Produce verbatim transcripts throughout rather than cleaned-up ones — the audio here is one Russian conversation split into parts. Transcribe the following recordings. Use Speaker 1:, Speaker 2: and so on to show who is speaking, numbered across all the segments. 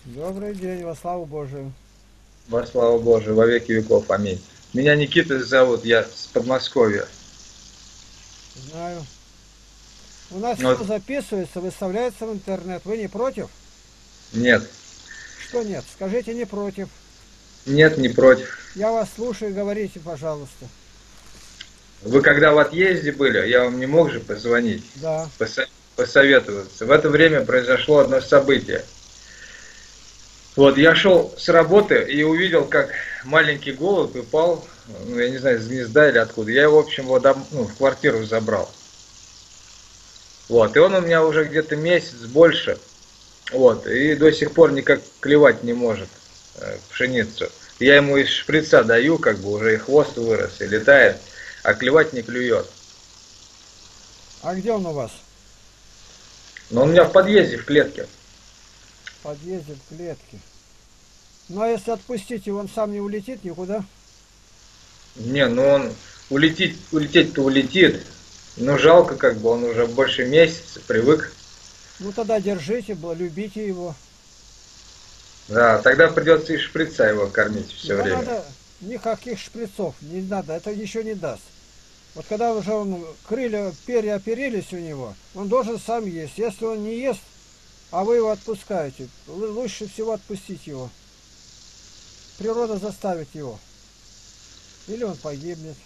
Speaker 1: Добрый день, во славу Божию.
Speaker 2: Во славу Божию, во веки веков. Аминь. Меня Никита зовут, я с Подмосковья.
Speaker 1: Знаю. У нас все
Speaker 2: Вот,
Speaker 1: записывается, выставляется в интернет. Вы не против?
Speaker 2: нет,
Speaker 1: Что нет? Скажите не против.
Speaker 2: нет, не против.
Speaker 1: Я вас слушаю, говорите, пожалуйста.
Speaker 2: Вы когда в отъезде были, я вам не мог же позвонить,
Speaker 1: Да.
Speaker 2: посо- посоветоваться. В это время произошло одно событие. Вот, я шел с работы и увидел, как маленький голубь упал, ну, я не знаю, из гнезда или откуда. Я его, в общем, вот, ну, в квартиру забрал. Вот, и он у меня уже где-то месяц больше. Вот, и до сих пор никак клевать не может э, пшеницу. Я ему из шприца даю, как бы уже и хвост вырос, и летает, а клевать не клюет.
Speaker 1: А где он у вас?
Speaker 2: Но он у меня в подъезде, в клетке.
Speaker 1: В подъезде, в клетке. Ну а если отпустить его, он сам не улетит никуда?
Speaker 2: Не, ну он улетит, улететь-то улетит. Но жалко, как бы он уже больше месяца привык.
Speaker 1: Ну тогда держите, бл- любите его.
Speaker 2: Да, тогда придется из шприца его кормить все
Speaker 1: Его
Speaker 2: время.
Speaker 1: надо, никаких шприцов не надо, это ничего не даст. Вот когда уже он, крылья, перья оперились у него, он должен сам есть. Если он не ест, а вы его отпускаете, лу- лучше всего отпустить его. Природа заставит его. Или он погибнет.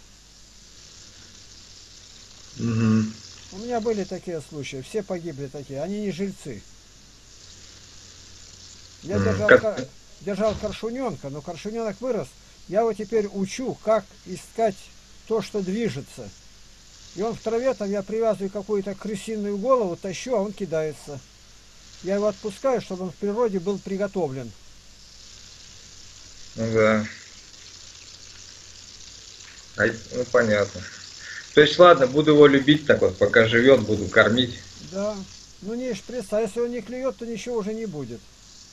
Speaker 2: Мгм.
Speaker 1: У меня были такие случаи, все погибли такие, они не жильцы. Я
Speaker 2: Мгм.
Speaker 1: держал,
Speaker 2: Как...
Speaker 1: ка- держал коршуненка, но коршуненок вырос. Я его теперь учу, как искать то, что движется. И он в траве, там я привязываю какую-то крысиную голову, тащу, а он кидается. Я его отпускаю, чтобы он в природе был приготовлен.
Speaker 2: Ну да, а, ну понятно. То есть, ладно, буду его любить так вот, пока живет, буду кормить.
Speaker 1: Да, ну не шприц, а если он не клюет, то ничего уже не будет.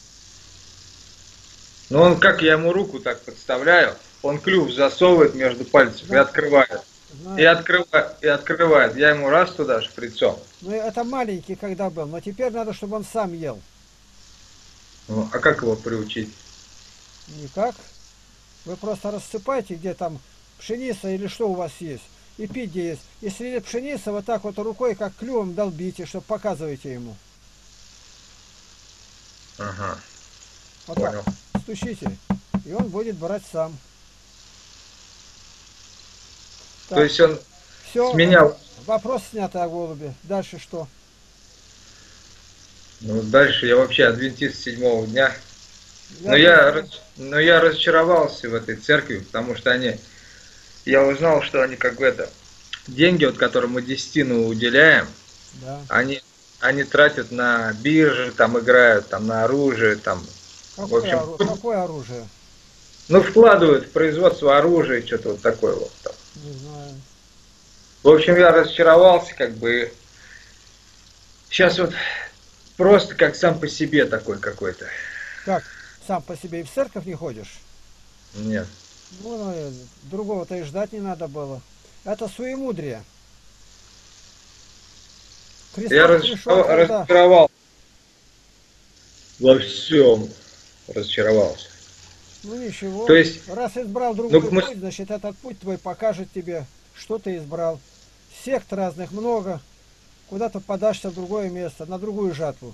Speaker 2: Но он, как я ему руку так подставляю, он клюв засовывает между пальцев и
Speaker 1: Да,
Speaker 2: открывает. И
Speaker 1: знаю.
Speaker 2: открывает, и открывает. Я ему раз туда шприцом.
Speaker 1: Ну это маленький когда был, но теперь надо, чтобы он сам ел.
Speaker 2: Ну, а как его приучить?
Speaker 1: Никак. Вы просто рассыпайте, где там пшеница или что у вас есть, и пить где есть. Если нет пшеницы, вот так вот рукой, как клювом долбите, чтобы показываете ему.
Speaker 2: Ага,
Speaker 1: Вот так.
Speaker 2: понял.
Speaker 1: Стучите, и он будет брать сам.
Speaker 2: То
Speaker 1: Так,
Speaker 2: есть он с
Speaker 1: все,
Speaker 2: меня...
Speaker 1: вопрос снят о голубе. Дальше что?
Speaker 2: Ну, дальше я вообще адвентист седьмого дня. Но
Speaker 1: Я
Speaker 2: я,
Speaker 1: тоже.
Speaker 2: раз- но я разочаровался в этой церкви, потому что они... Я узнал, что они как бы это... Деньги, вот, которые мы десятину уделяем,
Speaker 1: Да.
Speaker 2: они, они тратят на биржи, там играют, там на оружие, там, в
Speaker 1: Какое,
Speaker 2: общем,
Speaker 1: ору- какое оружие?
Speaker 2: ну, вкладывают в производство оружия, что-то вот такое вот там.
Speaker 1: Не знаю.
Speaker 2: В общем, я разочаровался, как бы, сейчас вот просто как сам по себе такой какой-то.
Speaker 1: Как? Сам по себе и в церковь не ходишь?
Speaker 2: Нет.
Speaker 1: Ну, ну, э, другого-то и ждать не надо было. Это суемудрие.
Speaker 2: Я
Speaker 1: Христос пришел,
Speaker 2: разочаровал,
Speaker 1: когда...
Speaker 2: разочаровал во всем, разочаровался.
Speaker 1: Ну
Speaker 2: То
Speaker 1: ничего.
Speaker 2: есть,
Speaker 1: Раз избрал
Speaker 2: ну,
Speaker 1: другой
Speaker 2: мы,
Speaker 1: путь, значит этот путь твой покажет тебе, что ты избрал. Сект разных много. Куда-то подашься в другое место, на другую жатву.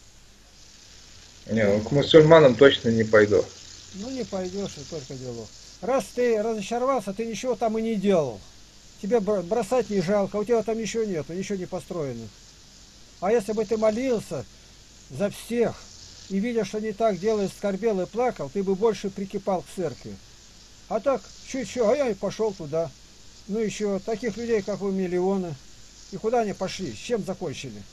Speaker 2: не, ну, к мусульманам точно не пойду.
Speaker 1: Ну не пойдешь, и только дело. Раз ты разочаровался, ты ничего там и не делал. Тебе бро- бросать не жалко, у тебя там ничего нету, ничего не построено. А если бы ты молился за всех и видя, что не так делаешь, скорбел и плакал, ты бы больше прикипал к церкви. А так, чуть-чуть, а я и пошел туда. Ну еще, таких людей, как вы, миллионы. И куда они пошли? С чем закончили?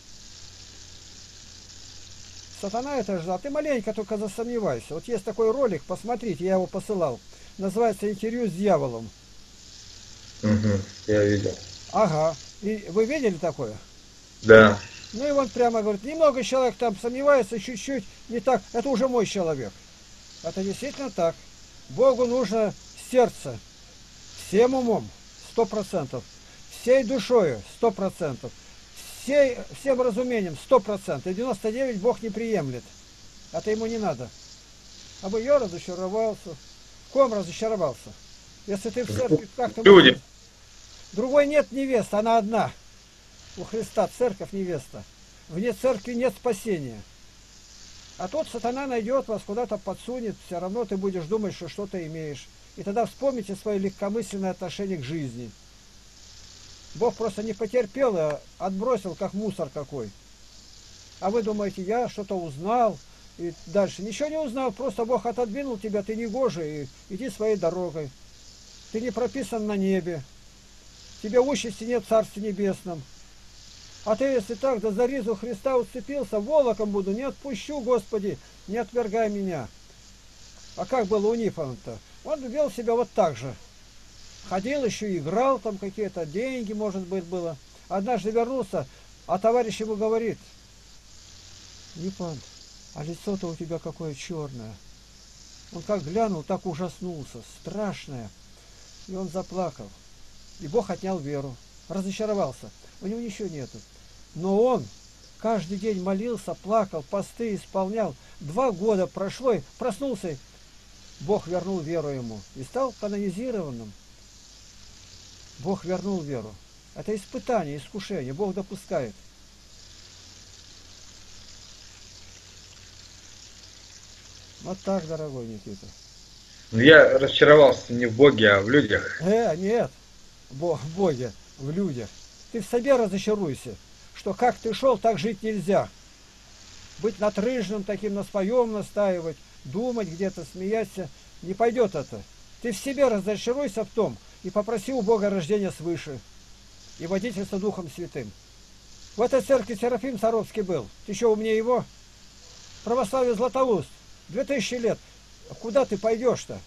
Speaker 1: Сатана это ждал. Ты маленько только засомневайся. Вот есть такой ролик, посмотрите, я его посылал. Называется «Интервью с дьяволом».
Speaker 2: Угу, я видел.
Speaker 1: Ага. И вы видели такое?
Speaker 2: Да.
Speaker 1: Ну и он прямо говорит, немного человек там сомневается, чуть-чуть, не так. Это уже мой человек. Это действительно так. Богу нужно сердце. Всем умом, сто процентов. Всей душою, сто процентов. Всей, всем разумением, сто процентов. И девяносто девять Бог не приемлет. Это ему не надо. А бы я разочаровался. В ком разочаровался? Если ты в церкви, как ты можешь...
Speaker 2: Люди.
Speaker 1: Другой нет невесты, она одна. У Христа церковь невеста. Вне церкви нет спасения. А тот сатана найдет вас, куда-то подсунет, все равно ты будешь думать, что что-то имеешь. И тогда вспомните свое легкомысленное отношение к жизни. Бог просто не потерпел, а отбросил, как мусор какой. А вы думаете, я что-то узнал, и дальше. Ничего не узнал, просто Бог отодвинул тебя, ты не гожий, и иди своей дорогой. Ты не прописан на небе. Тебе участи нет в Царстве Небесном. А ты, если так, да за ризу Христа уцепился, волоком буду, не отпущу, Господи, не отвергай меня. А как было у Нифона-то? Он вел себя вот так же. Ходил еще, играл там какие-то деньги, может быть, было. Однажды вернулся, а товарищ ему говорит: Нифон, а лицо-то у тебя какое черное. Он как глянул, так ужаснулся, страшное. И он заплакал. И Бог отнял веру. Разочаровался. У него ничего нету. Но он каждый день молился, плакал, посты исполнял. Два года прошло, и проснулся. Бог вернул веру ему. И стал канонизированным. Бог вернул веру. Это испытание, искушение. Бог допускает. Вот так, дорогой Никита.
Speaker 2: Я разочаровался не в Боге, а в людях.
Speaker 1: Э, нет. Бог в Боге, в людях. Ты в себе разочаруйся, что как ты шел, так жить нельзя. Быть натрыжным таким, на своем настаивать, думать где-то, смеяться, не пойдет это. Ты в себе разочаруйся в том и попроси у Бога рождения свыше и водительства Духом Святым. В этой церкви Серафим Саровский был. Ты еще умнее его? Православие Златоуст. Две тысячи лет. Куда ты пойдешь-то?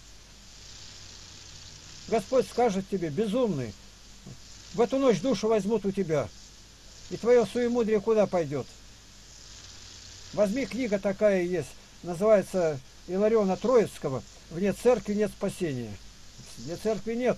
Speaker 1: Господь скажет тебе: безумный, в эту ночь душу возьмут у тебя, и твое суемудрие куда пойдет? Возьми, книга такая есть, называется Илариона Троицкого «Вне церкви нет спасения». Вне церкви нет.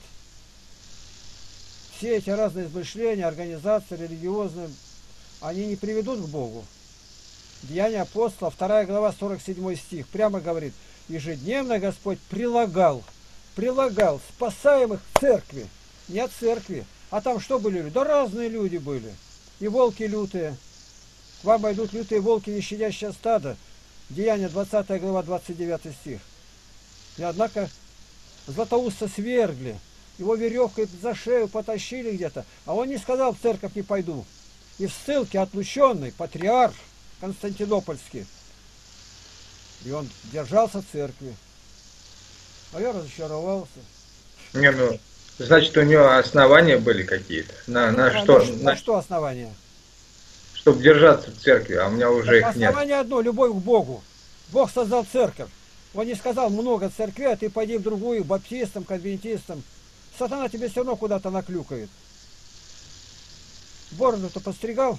Speaker 1: Все эти разные измышления, организации религиозные, они не приведут к Богу. Деяния апостола, вторая глава, сорок седьмой стих, прямо говорит: ежедневно Господь прилагал, прилагал спасаемых к церкви, не от церкви. А там что были люди? Да разные люди были. И волки лютые. К вам идут лютые волки, не щадящие стадо. Деяния двадцатая глава, двадцать девятый стих. И однако Златоуста свергли. Его веревкой за шею потащили где-то. А он не сказал: в церковь не пойду. И в ссылке отлученный патриарх Константинопольский. И он держался в церкви. А я разочаровался.
Speaker 2: Не, ну, значит, у него основания были какие-то. На, на
Speaker 1: А
Speaker 2: что?
Speaker 1: на,
Speaker 2: На,
Speaker 1: на что основания?
Speaker 2: чтобы держаться в церкви, а у меня уже
Speaker 1: Так
Speaker 2: их нет.
Speaker 1: основание одно — любовь к Богу. Бог создал церковь. Он не сказал много церквей, а ты пойди в другую, баптистам, конвентистам. Сатана тебе все равно куда-то наклюкает. Бороду-то постригал?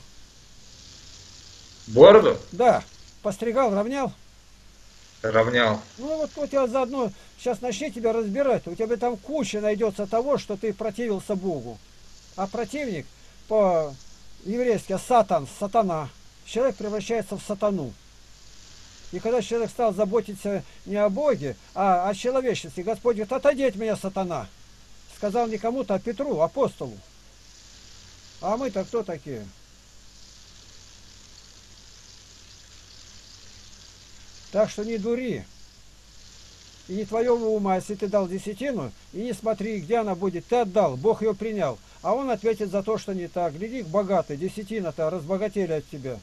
Speaker 2: Бороду?
Speaker 1: Да. Постригал, равнял?
Speaker 2: Равнял.
Speaker 1: Ну вот у тебя заодно, сейчас начни тебя разбирать, у тебя там куча найдется того, что ты противился Богу. А противник по-еврейски сатан, сатана. Человек превращается в сатану. И когда человек стал заботиться не о Боге, а о человечности, Господь говорит: отойди от меня, сатана. Сказал не кому-то, а Петру, апостолу. А мы-то кто такие? Так что не дури. И не твоего ума, если ты дал десятину, и не смотри, где она будет. Ты отдал, Бог ее принял. А он ответит за то, что не так. Гляди, богатый, десятина-то разбогатели от тебя.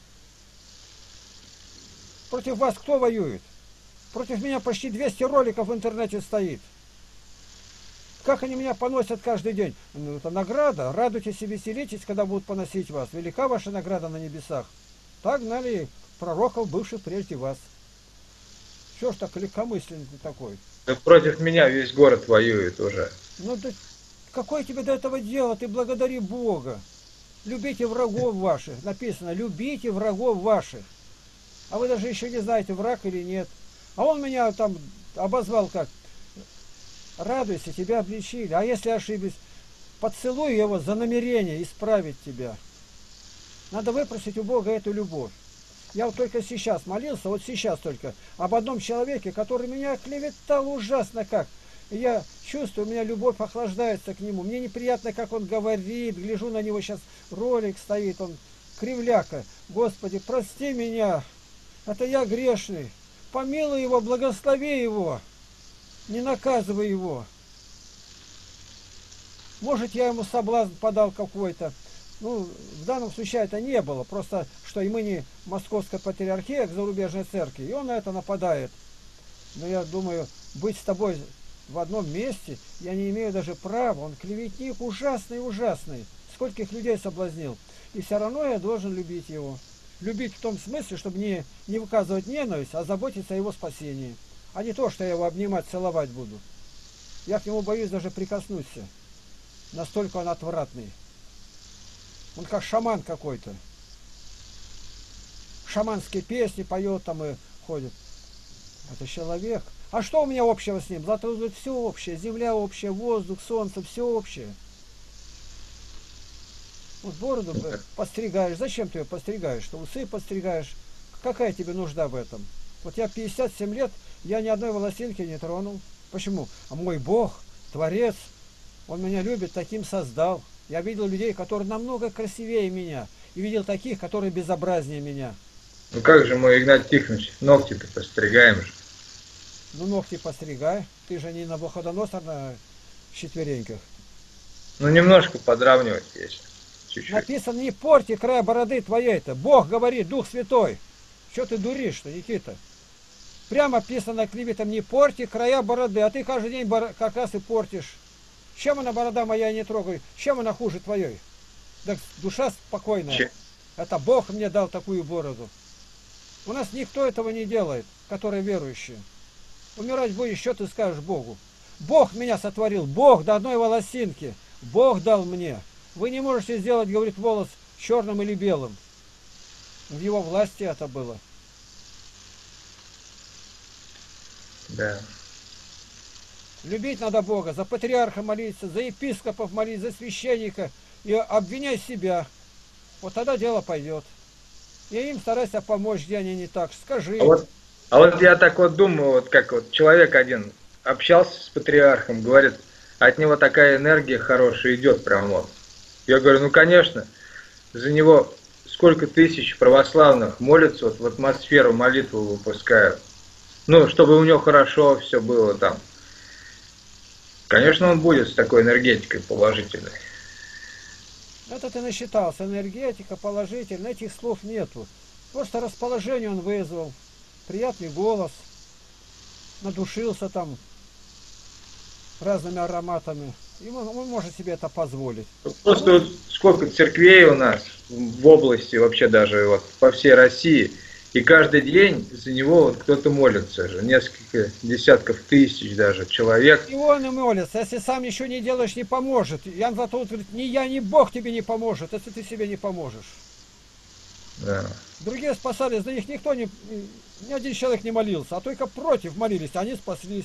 Speaker 1: Против вас кто воюет? Против меня почти двести роликов в интернете стоит. Как они меня поносят каждый день? Ну, это награда. Радуйтесь и веселитесь, когда будут поносить вас. Велика ваша награда на небесах. Так гнали пророков, бывших прежде вас. Чего ж так легкомысленный ты такой?
Speaker 2: Да против меня весь город воюет уже.
Speaker 1: Ну, да какое тебе до этого дело? Ты благодари Бога. Любите врагов ваших. Написано: любите врагов ваших. А вы даже еще не знаете, враг или нет. А он меня там обозвал как: радуйся, тебя обличили. А если ошиблись, поцелуй его за намерение исправить тебя. Надо выпросить у Бога эту любовь. Я вот только сейчас молился, вот сейчас только, об одном человеке, который меня клеветал ужасно как. И я чувствую, у меня любовь охлаждается к нему. Мне неприятно, как он говорит, гляжу на него, сейчас ролик стоит, он кривляка. Господи, прости меня, это я грешный. Помилуй его, благослови его, не наказывай его. Может, я ему соблазн подал какой-то. Ну, в данном случае это не было. Просто, что и мы не московская патриархия к зарубежной церкви, и он на это нападает. Но я думаю, быть с тобой в одном месте, я не имею даже права. Он клеветник ужасный-ужасный. Скольких людей соблазнил. И все равно я должен любить его. Любить в том смысле, чтобы не, не выказывать ненависть, а заботиться о его спасении. А не то, что я его обнимать, целовать буду. Я к нему боюсь даже прикоснуться. Настолько он отвратный. Он как шаман какой-то. Шаманские песни поет там и ходит. Это человек. А что у меня общего с ним? Завтра будет все общее. Земля общая, воздух, солнце, все общее. Вот бороду постригаешь. Зачем ты ее постригаешь? Что усы постригаешь? Какая тебе нужда в этом? Вот я пятьдесят семь лет, я ни одной волосинки не тронул. Почему? А мой Бог, Творец, Он меня любит, таким создал. Я видел людей, которые намного красивее меня. И видел таких, которые безобразнее меня.
Speaker 2: Ну как же мой Игнат Тихонович, ногти-то постригаем же.
Speaker 1: Ну ногти постригай. Ты же не Навуходоносор на четвереньках.
Speaker 2: Ну немножко подравнивать есть. Чуть-чуть.
Speaker 1: Написано, не порти края бороды твоей-то. Бог говорит, Дух Святой. Что ты дуришь-то, Никита? Прямо писано клеветом, не порти края бороды. А ты каждый день бор... как раз и портишь. Чем она, борода моя, не трогай? Чем она хуже твоей? Так душа спокойная.
Speaker 2: Че?
Speaker 1: Это Бог мне дал такую бороду. У нас никто этого не делает, которые верующие. Умирать будешь, что ты скажешь Богу? Бог меня сотворил, Бог до одной волосинки. Бог дал мне. Вы не можете сделать, говорит, волос черным или белым. В его власти это было.
Speaker 2: Да.
Speaker 1: Любить надо Бога, за патриарха молиться, за епископов молиться, за священника. И обвиняй себя. Вот тогда дело пойдет. И им старайся помочь, где они не так. Скажи.
Speaker 2: А вот, а вот я так вот думаю, вот как вот человек один общался с патриархом, говорит, от него такая энергия хорошая идет прям вот. Я говорю, ну конечно, за него сколько тысяч православных молятся, вот в атмосферу молитву выпускают. Ну, чтобы у него хорошо все было там. Конечно, он будет с такой энергетикой положительной.
Speaker 1: Это ты насчитался. Энергетика, положительная. Этих слов нету. Просто расположение он вызвал. Приятный голос. Надушился там разными ароматами. И он, он может себе это позволить.
Speaker 2: Просто вот сколько церквей у нас в области, вообще даже вот по всей России. И каждый день за него вот кто-то молится же. Несколько десятков тысяч даже человек.
Speaker 1: И он и молится. Если сам ничего не делаешь, не поможет. Ян Златоуст говорит, ни я, ни Бог тебе не поможет, если ты себе не поможешь.
Speaker 2: Да.
Speaker 1: Другие спасались, за них никто не... Ни один человек не молился, а только против молились, они спаслись.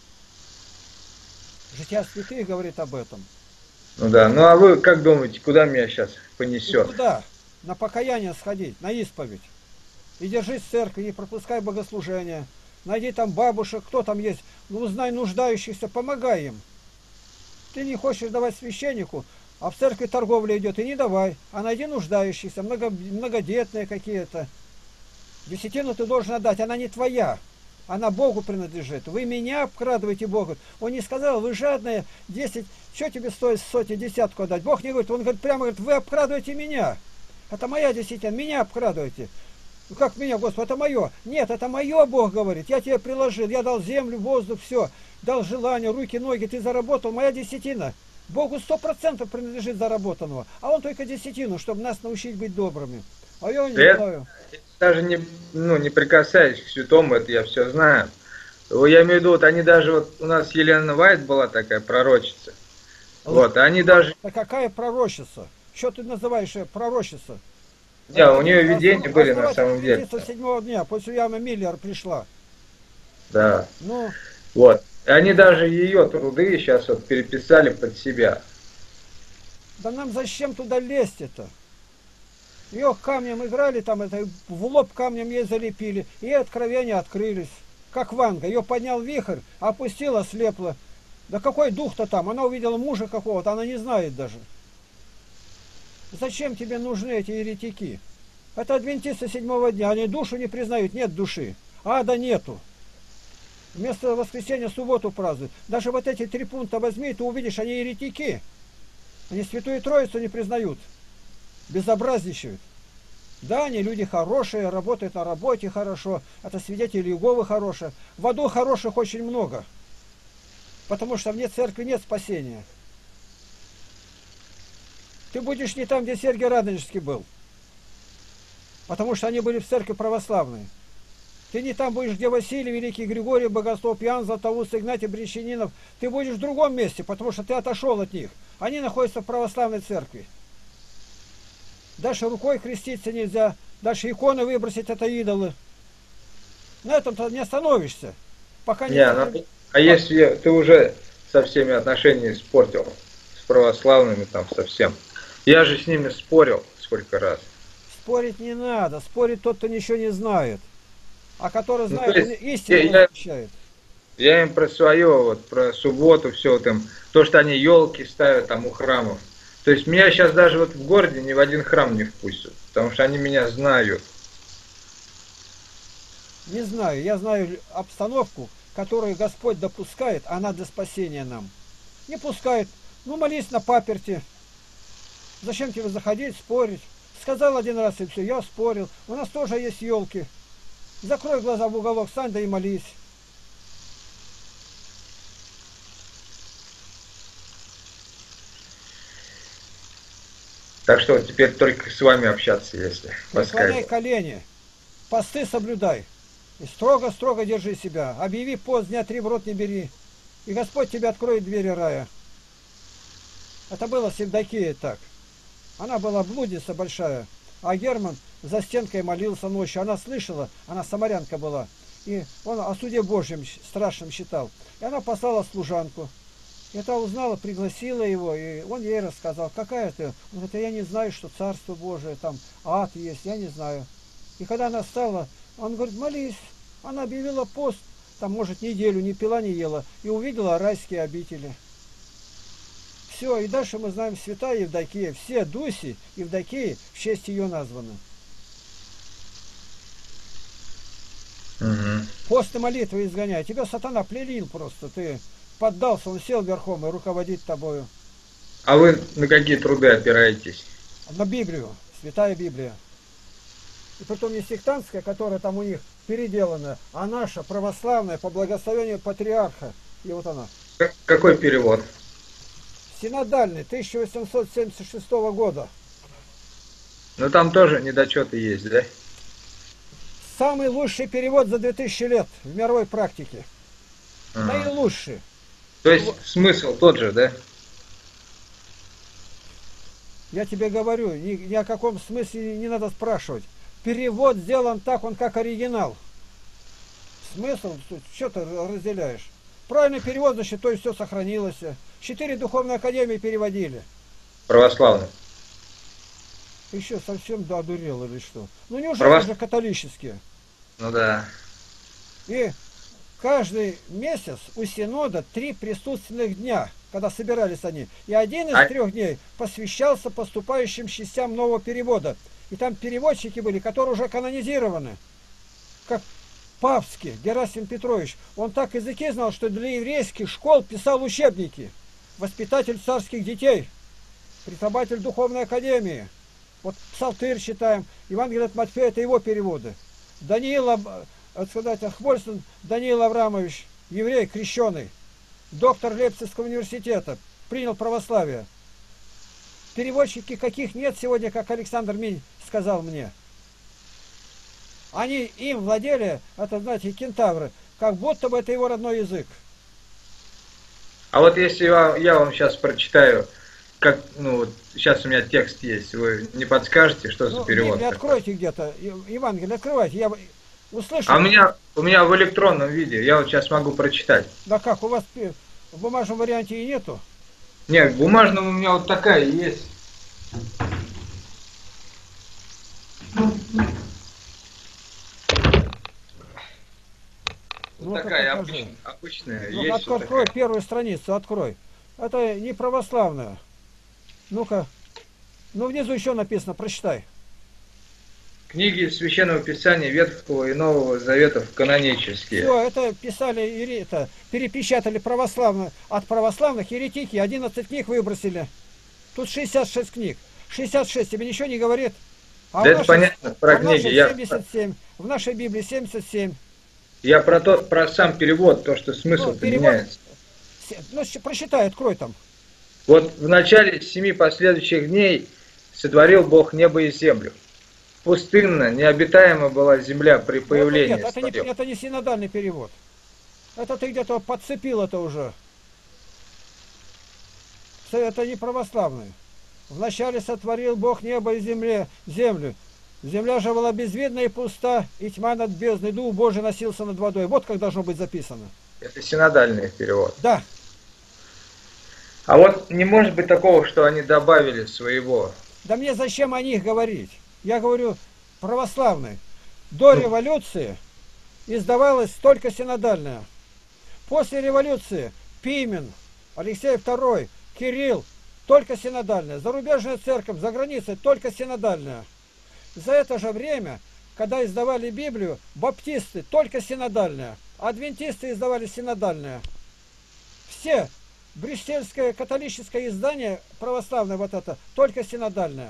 Speaker 1: Жития святых говорит об этом.
Speaker 2: Ну да. Ну а вы как думаете, куда меня сейчас понесет?
Speaker 1: И куда? На покаяние сходить, на исповедь. И держись в церкви, не пропускай богослужения. Найди там бабушек, кто там есть. Ну, узнай нуждающихся, помогай им. Ты не хочешь давать священнику, а в церкви торговля идет, и не давай. А найди нуждающихся, много, многодетные какие-то. Десятину ты должен отдать, она не твоя. Она Богу принадлежит. Вы меня обкрадываете Богу. Он не сказал, вы жадные, десять, что тебе стоит сотни, десятку отдать? Бог не говорит, он говорит, прямо говорит, вы обкрадываете меня. Это моя десятина, меня обкрадываете. Ну как меня, Господи, это мое. Нет, это мое, Бог говорит. Я тебе приложил, я дал землю, воздух, все. Дал желание, руки, ноги, ты заработал, моя десятина. Богу сто процентов принадлежит заработанного. А он только десятину, чтобы нас научить быть добрыми. А я не
Speaker 2: я
Speaker 1: знаю.
Speaker 2: Даже не, ну, не прикасаюсь к святому, это я все знаю. Я имею в виду, вот они даже, вот у нас Елена Вайт была такая пророчица. Вот, они даже...
Speaker 1: А какая пророчица? Что ты называешь ее пророчица?
Speaker 2: Да, у нее видения были на самом деле.
Speaker 1: седьмого дня, после Яма Миллер пришла.
Speaker 2: Да.
Speaker 1: Ну,
Speaker 2: вот. И они даже ее труды сейчас вот переписали под себя.
Speaker 1: да нам зачем туда лезть это? Ее камнем играли, там это, в лоб камнем ей залепили, и откровения открылись. Как Ванга. Ее поднял вихрь, опустила, слепла. Да какой дух-то там? Она увидела мужа какого-то, она не знает даже. Зачем тебе нужны эти еретики? Это адвентисты седьмого дня. Они душу не признают, нет души. Ада нету. Вместо воскресенья субботу празднуют. Даже вот эти три пункта возьми, и ты увидишь, они еретики. Они Святую Троицу не признают. Безобразничают. Да, они люди хорошие, работают на работе хорошо. Это свидетели Иеговы хорошие. В аду хороших очень много. Потому что вне церкви нет спасения. Ты будешь не там, где Сергий Радонежский был. Потому что они были в церкви православной. Ты не там будешь, где Василий, Великий Григорий, Богослов, Иоанн, Златоуст, Игнатий, Брещанинов. Ты будешь в другом месте, потому что ты отошел от них. Они находятся в православной церкви. Дальше рукой креститься нельзя. Дальше иконы выбросить, это идолы. На этом-то не остановишься. Пока не...
Speaker 2: Не, ну, а если ты уже со всеми отношения испортил, с православными там совсем. Я же с ними спорил сколько раз.
Speaker 1: Спорить не надо. Спорить тот, кто ничего не знает. А который
Speaker 2: Ну,
Speaker 1: знает,
Speaker 2: то есть,
Speaker 1: он истину
Speaker 2: я,
Speaker 1: возвещает.
Speaker 2: я им про свое, вот про субботу, все там, то, что они елки ставят там у храмов. То есть меня сейчас даже вот в городе ни в один храм не впустят, потому что они меня знают.
Speaker 1: Не знаю. Я знаю обстановку, которую Господь допускает, она для спасения нам. Не пускает. Ну, молись на паперти. Зачем тебе заходить, спорить? Сказал один раз и все, я спорил. У нас тоже есть елки. Закрой глаза в уголок, стань, да и молись.
Speaker 2: Так что вот теперь только с вами общаться, если по
Speaker 1: Преклоняй
Speaker 2: скайпу.
Speaker 1: колени. Посты соблюдай. И строго-строго держи себя. Объяви пост, дня три в рот не бери. И Господь тебе откроет двери рая. Это было с Евдокией так. Она была блудница большая. А Герман за стенкой молился ночью. Она слышала, она самарянка была. И он о суде Божьем страшном считал. И она послала служанку. И та узнала, пригласила его, и он ей рассказал, какая ты. Он говорит, я не знаю, что Царство Божие, там ад есть, я не знаю. И когда она стала, он говорит, молись. Она объявила пост, там, может, неделю не пила, не ела, и увидела райские обители. Все, и дальше мы знаем святая Евдокия. Все Дуси Евдокии в честь ее названы.
Speaker 2: Угу.
Speaker 1: Пост и молитвы изгоняй. Тебя сатана плелил просто, ты поддался, он сел верхом и руководит тобою.
Speaker 2: А вы на какие труды опираетесь?
Speaker 1: На Библию, святая Библия. И потом не сектантская, которая там у них переделана, а наша православная по благословению патриарха. И вот она.
Speaker 2: Как- Какой перевод?
Speaker 1: Синодальный, тысяча восемьсот семьдесят шестого года.
Speaker 2: Ну там тоже недочеты есть, да?
Speaker 1: Самый лучший перевод за две тысячи лет в мировой практике.
Speaker 2: Ага.
Speaker 1: Наилучший.
Speaker 2: То есть смысл тот же, да?
Speaker 1: Я тебе говорю, ни, ни о каком смысле не надо спрашивать. Перевод сделан так, он как оригинал. Смысл, что ты разделяешь? Правильный перевод, значит, то есть все сохранилось. Четыре духовные академии переводили.
Speaker 2: Православный.
Speaker 1: Еще совсем да, одурел или что? Ну неужели
Speaker 2: Правос-
Speaker 1: же католические?
Speaker 2: Ну да.
Speaker 1: И каждый месяц у Синода три присутственных дня, когда собирались они. И один из
Speaker 2: А-
Speaker 1: трех дней посвящался поступающим частям нового перевода. И там переводчики были, которые уже канонизированы. Как Павский Герасим Петрович. Он так языки знал, что для еврейских школ писал учебники. Воспитатель царских детей. Преподаватель духовной академии. Вот Псалтырь читаем. Евангелие от Матфея, это его переводы. Даниил, Аб- так сказать, Хвольстон Даниил Аврамович, еврей, крещеный, доктор Лейпцигского университета, принял православие. Переводчики каких нет сегодня, как Александр Минь сказал мне. Они им владели, это, знаете, кентавры, как будто бы это его родной язык.
Speaker 2: А вот если я, я вам сейчас прочитаю, как, ну вот сейчас у меня текст есть, вы не подскажете, что за
Speaker 1: Ну,
Speaker 2: перевод?
Speaker 1: Библию
Speaker 2: такой?
Speaker 1: откройте где-то, И- Евангелие открывайте, я услышу.
Speaker 2: А у меня, у меня в электронном виде, я вот сейчас могу прочитать.
Speaker 1: Да как, у вас пи- в бумажном варианте и нету?
Speaker 2: Нет, в бумажном у меня вот такая есть. Вот
Speaker 1: Ну,
Speaker 2: такая
Speaker 1: покажи.
Speaker 2: обычная, обычная
Speaker 1: Ну,
Speaker 2: есть.
Speaker 1: открой
Speaker 2: Вот такая.
Speaker 1: первую страницу, открой. Это не православная. Ну-ка. Ну, внизу еще написано, прочитай.
Speaker 2: Книги Священного Писания Ветхого и Нового Заветов канонические.
Speaker 1: Все, это писали, ере- это, перепечатали православные. От православных еретики одиннадцать книг выбросили. Тут шестьдесят шесть книг. шестьдесят шесть тебе ничего не говорит? А
Speaker 2: Да
Speaker 1: в
Speaker 2: это
Speaker 1: нашей,
Speaker 2: понятно, про
Speaker 1: а в
Speaker 2: книги.
Speaker 1: нашей
Speaker 2: Я,
Speaker 1: семьдесят семь. В нашей Библии семьдесят семь.
Speaker 2: я про то, про сам перевод, то, что
Speaker 1: Ну,
Speaker 2: смысл
Speaker 1: перевод.
Speaker 2: меняется.
Speaker 1: се- Ну, щ- прочитай, открой там.
Speaker 2: Вот в начале семи последующих дней сотворил Бог небо и землю. Пустынна, необитаема была земля при
Speaker 1: Ну, это
Speaker 2: появлении
Speaker 1: нет, это не,
Speaker 2: своем.
Speaker 1: это не синодальный перевод. Это ты где-то подцепил это уже. Це- Это не православный. Вначале сотворил Бог небо и земле, землю. Земля же была безвидна и пуста, и тьма над бездной, дух Божий носился над водой. Вот как должно быть записано.
Speaker 2: Это синодальный перевод.
Speaker 1: Да,
Speaker 2: А вот не может быть такого, что они добавили своего.
Speaker 1: да мне зачем о них говорить? Я говорю православный. До революции издавалась только синодальная. После революции Пимен, Алексей второй, Кирилл, только синодальная. Зарубежная церковь, за границей, только синодальная. За это же время, когда издавали Библию, баптисты, только синодальная. Адвентисты издавали синодальная. Все, брюссельское католическое издание, православное вот это, только синодальное.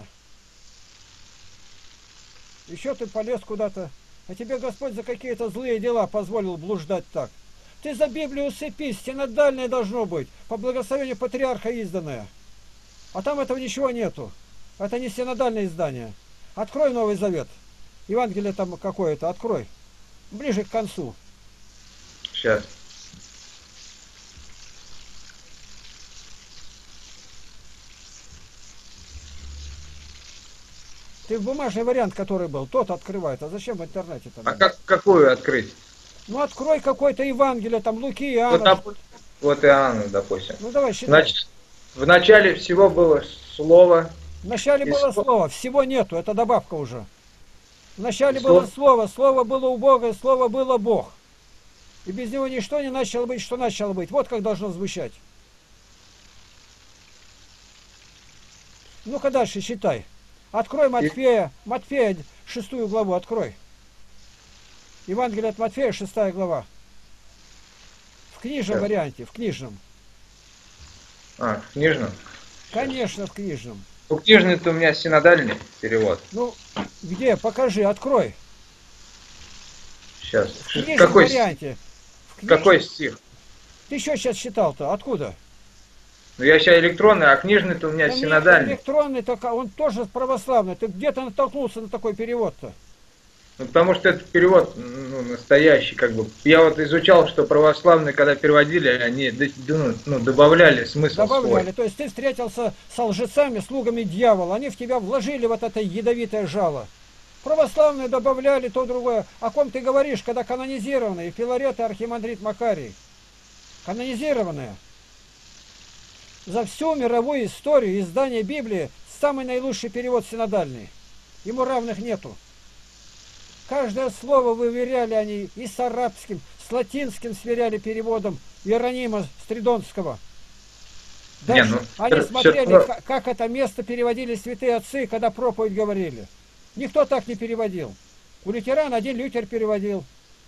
Speaker 1: Еще ты полез куда-то. А тебе Господь за какие-то злые дела позволил блуждать так. Ты за Библию усыпись, синодальное должно быть, по благословению патриарха изданное. А там этого ничего нету. Это не синодальное издание. Открой Новый Завет. Евангелие там какое-то, открой. Ближе к концу.
Speaker 2: Сейчас.
Speaker 1: Ты в бумажный вариант, который был, тот открывает. А зачем в интернете там?
Speaker 2: А как, какую открыть?
Speaker 1: Ну открой какое-то Евангелие, там Луки,
Speaker 2: Вот,
Speaker 1: Иоанна.
Speaker 2: доп- вот Иоанна, допустим.
Speaker 1: Ну давай считай.
Speaker 2: Значит, в начале всего было слово.
Speaker 1: Вначале
Speaker 2: и
Speaker 1: было
Speaker 2: слово-
Speaker 1: слово, всего нету, это добавка уже. Вначале
Speaker 2: И
Speaker 1: было
Speaker 2: слово-
Speaker 1: слово, слово было у Бога, и слово было Бог. И без него ничто не начало быть, что начало быть. Вот как должно звучать. Ну-ка дальше читай. Открой Матфея, Матфея, шестую главу, открой. Евангелие от Матфея, шестая глава. В книжном
Speaker 2: Сейчас.
Speaker 1: варианте, в книжном.
Speaker 2: А, в книжном.
Speaker 1: Конечно, в книжном.
Speaker 2: У книжный-то у меня синодальный перевод.
Speaker 1: Ну, где? Покажи, открой.
Speaker 2: Сейчас.
Speaker 1: В книжном
Speaker 2: Какой,
Speaker 1: варианте. В книжном-
Speaker 2: какой стих?
Speaker 1: Ты что сейчас читал-то? Откуда?
Speaker 2: Ну я сейчас электронный, а книжный-то у меня
Speaker 1: Да нет,
Speaker 2: синодальный.
Speaker 1: электронный, так он тоже православный. Ты где-то натолкнулся на такой перевод-то?
Speaker 2: Ну, потому что этот перевод ну, настоящий, как бы. Я вот изучал, что православные, когда переводили, они д- д- ну, добавляли смысл
Speaker 1: Добавляли.
Speaker 2: свой.
Speaker 1: То есть ты встретился с лжецами, слугами дьявола. Они в тебя вложили вот это ядовитое жало. Православные добавляли то другое. О ком ты говоришь, когда канонизированные? Филарет и архимандрит Макарий. Канонизированные. За всю мировую историю издания Библии самый наилучший перевод синодальный. Ему равных нету. Каждое слово выверяли они и с арабским, с латинским сверяли переводом Иеронима Стридонского. Даже
Speaker 2: Не, ну,
Speaker 1: они
Speaker 2: всё-
Speaker 1: смотрели,
Speaker 2: всё равно-
Speaker 1: как, как это место переводили святые отцы, когда проповедь говорили. Никто так не переводил. У лютеран один Лютер переводил.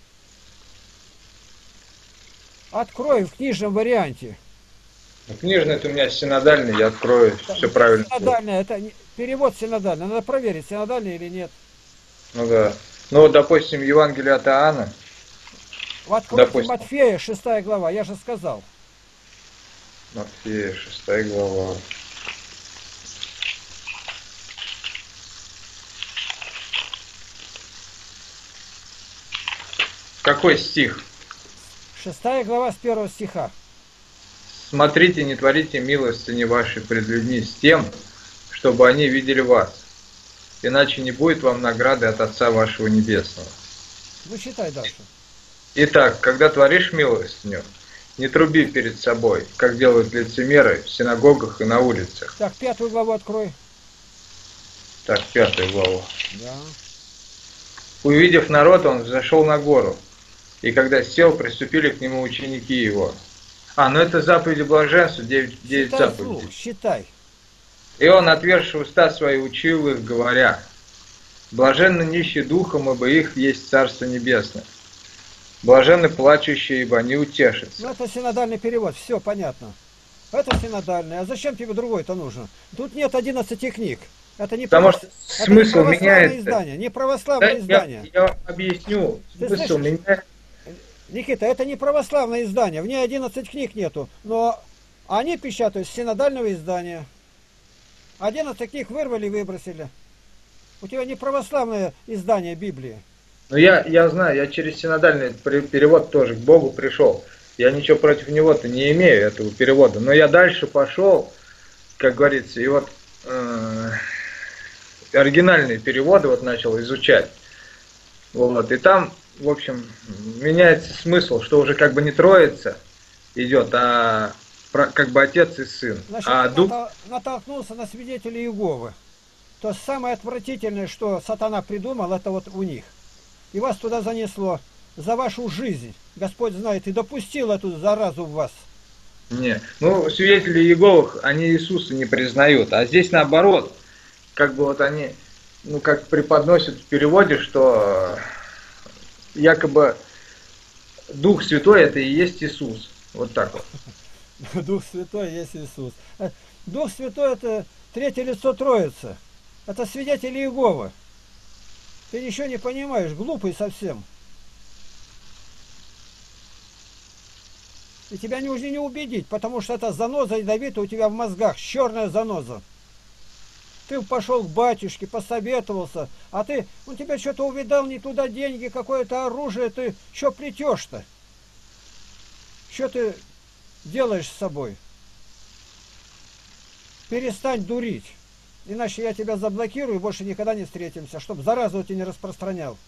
Speaker 1: Открой в книжном варианте.
Speaker 2: Ну, книжный-то у меня синодальный, я открою, все правильно.
Speaker 1: Синодальный, это не- перевод синодальный. Надо проверить, синодальный или нет.
Speaker 2: Ну да. Ну вот, допустим, Евангелие от Иоанна.
Speaker 1: Откройте
Speaker 2: Допустим.
Speaker 1: Матфея, шестая глава, я же сказал.
Speaker 2: Матфея, шестая глава. Какой стих?
Speaker 1: Шестая глава с первого стиха.
Speaker 2: Смотрите, не творите милостыни вашей пред людьми с тем, чтобы они видели вас. Иначе не будет вам награды от Отца вашего Небесного.
Speaker 1: Ну, читай дальше.
Speaker 2: Итак, когда творишь милостыню, не труби перед собой, как делают лицемеры в синагогах и на улицах.
Speaker 1: Так, пятую главу открой.
Speaker 2: Так, пятая глава.
Speaker 1: Да.
Speaker 2: Увидев народ, он взошел на гору. И когда сел, приступили к нему ученики его. А, ну это заповеди блаженства, девять, девять
Speaker 1: Считай
Speaker 2: заповедей.
Speaker 1: вслух, считай.
Speaker 2: И он, отверши уста свои, учил их, говоря: блаженны нищие духом, ибо их есть Царство Небесное. Блаженны плачущие, ибо они утешатся.
Speaker 1: Ну это синодальный перевод, все понятно. Это синодальный. А зачем тебе другой-то нужно? Тут нет одиннадцати книг. Это не,
Speaker 2: Потому
Speaker 1: право...
Speaker 2: что
Speaker 1: это
Speaker 2: смысл
Speaker 1: не православное
Speaker 2: меняется.
Speaker 1: издание. Не
Speaker 2: Да,
Speaker 1: православное
Speaker 2: я,
Speaker 1: издание.
Speaker 2: я вам объясню.
Speaker 1: Ты
Speaker 2: Смысл
Speaker 1: слышишь?
Speaker 2: меняется.
Speaker 1: Никита, это не православное издание. В ней одиннадцать книг нету. Но они печатают с синодального издания. одиннадцать книг вырвали и выбросили. У тебя не православное издание Библии.
Speaker 2: Ну я, я знаю, я через синодальный перевод тоже к Богу пришел. Я ничего против него-то не имею, этого перевода. Но я дальше пошел, как говорится, и вот э, оригинальные переводы вот начал изучать. Вот, и там, в общем, меняется смысл, что уже как бы не троица идет, а как бы отец и сын.
Speaker 1: Значит,
Speaker 2: А
Speaker 1: ты
Speaker 2: дух...
Speaker 1: натолкнулся на свидетелей Иеговы. То самое отвратительное, что сатана придумал, это вот у них. И вас туда занесло за вашу жизнь. Господь знает, и допустил эту заразу в вас.
Speaker 2: Не, ну свидетели Иеговых, они Иисуса не признают, а здесь наоборот, как бы вот они, ну как преподносят в переводе, что якобы Дух Святой это и есть Иисус, вот так вот.
Speaker 1: Дух Святой есть Иисус. Дух Святой это третье лицо Троицы. Это свидетели Иеговы. Ты ничего не понимаешь, глупый совсем. И тебя нужно не убедить, потому что это заноза ядовитая у тебя в мозгах, черная заноза. Ты пошел к батюшке, посоветовался, а ты, он тебя что-то увидал, не туда деньги, какое-то оружие, ты что плетешь-то? Что ты делаешь с собой? Перестань дурить, иначе я тебя заблокирую и больше никогда не встретимся, чтобы заразу тебя не распространял.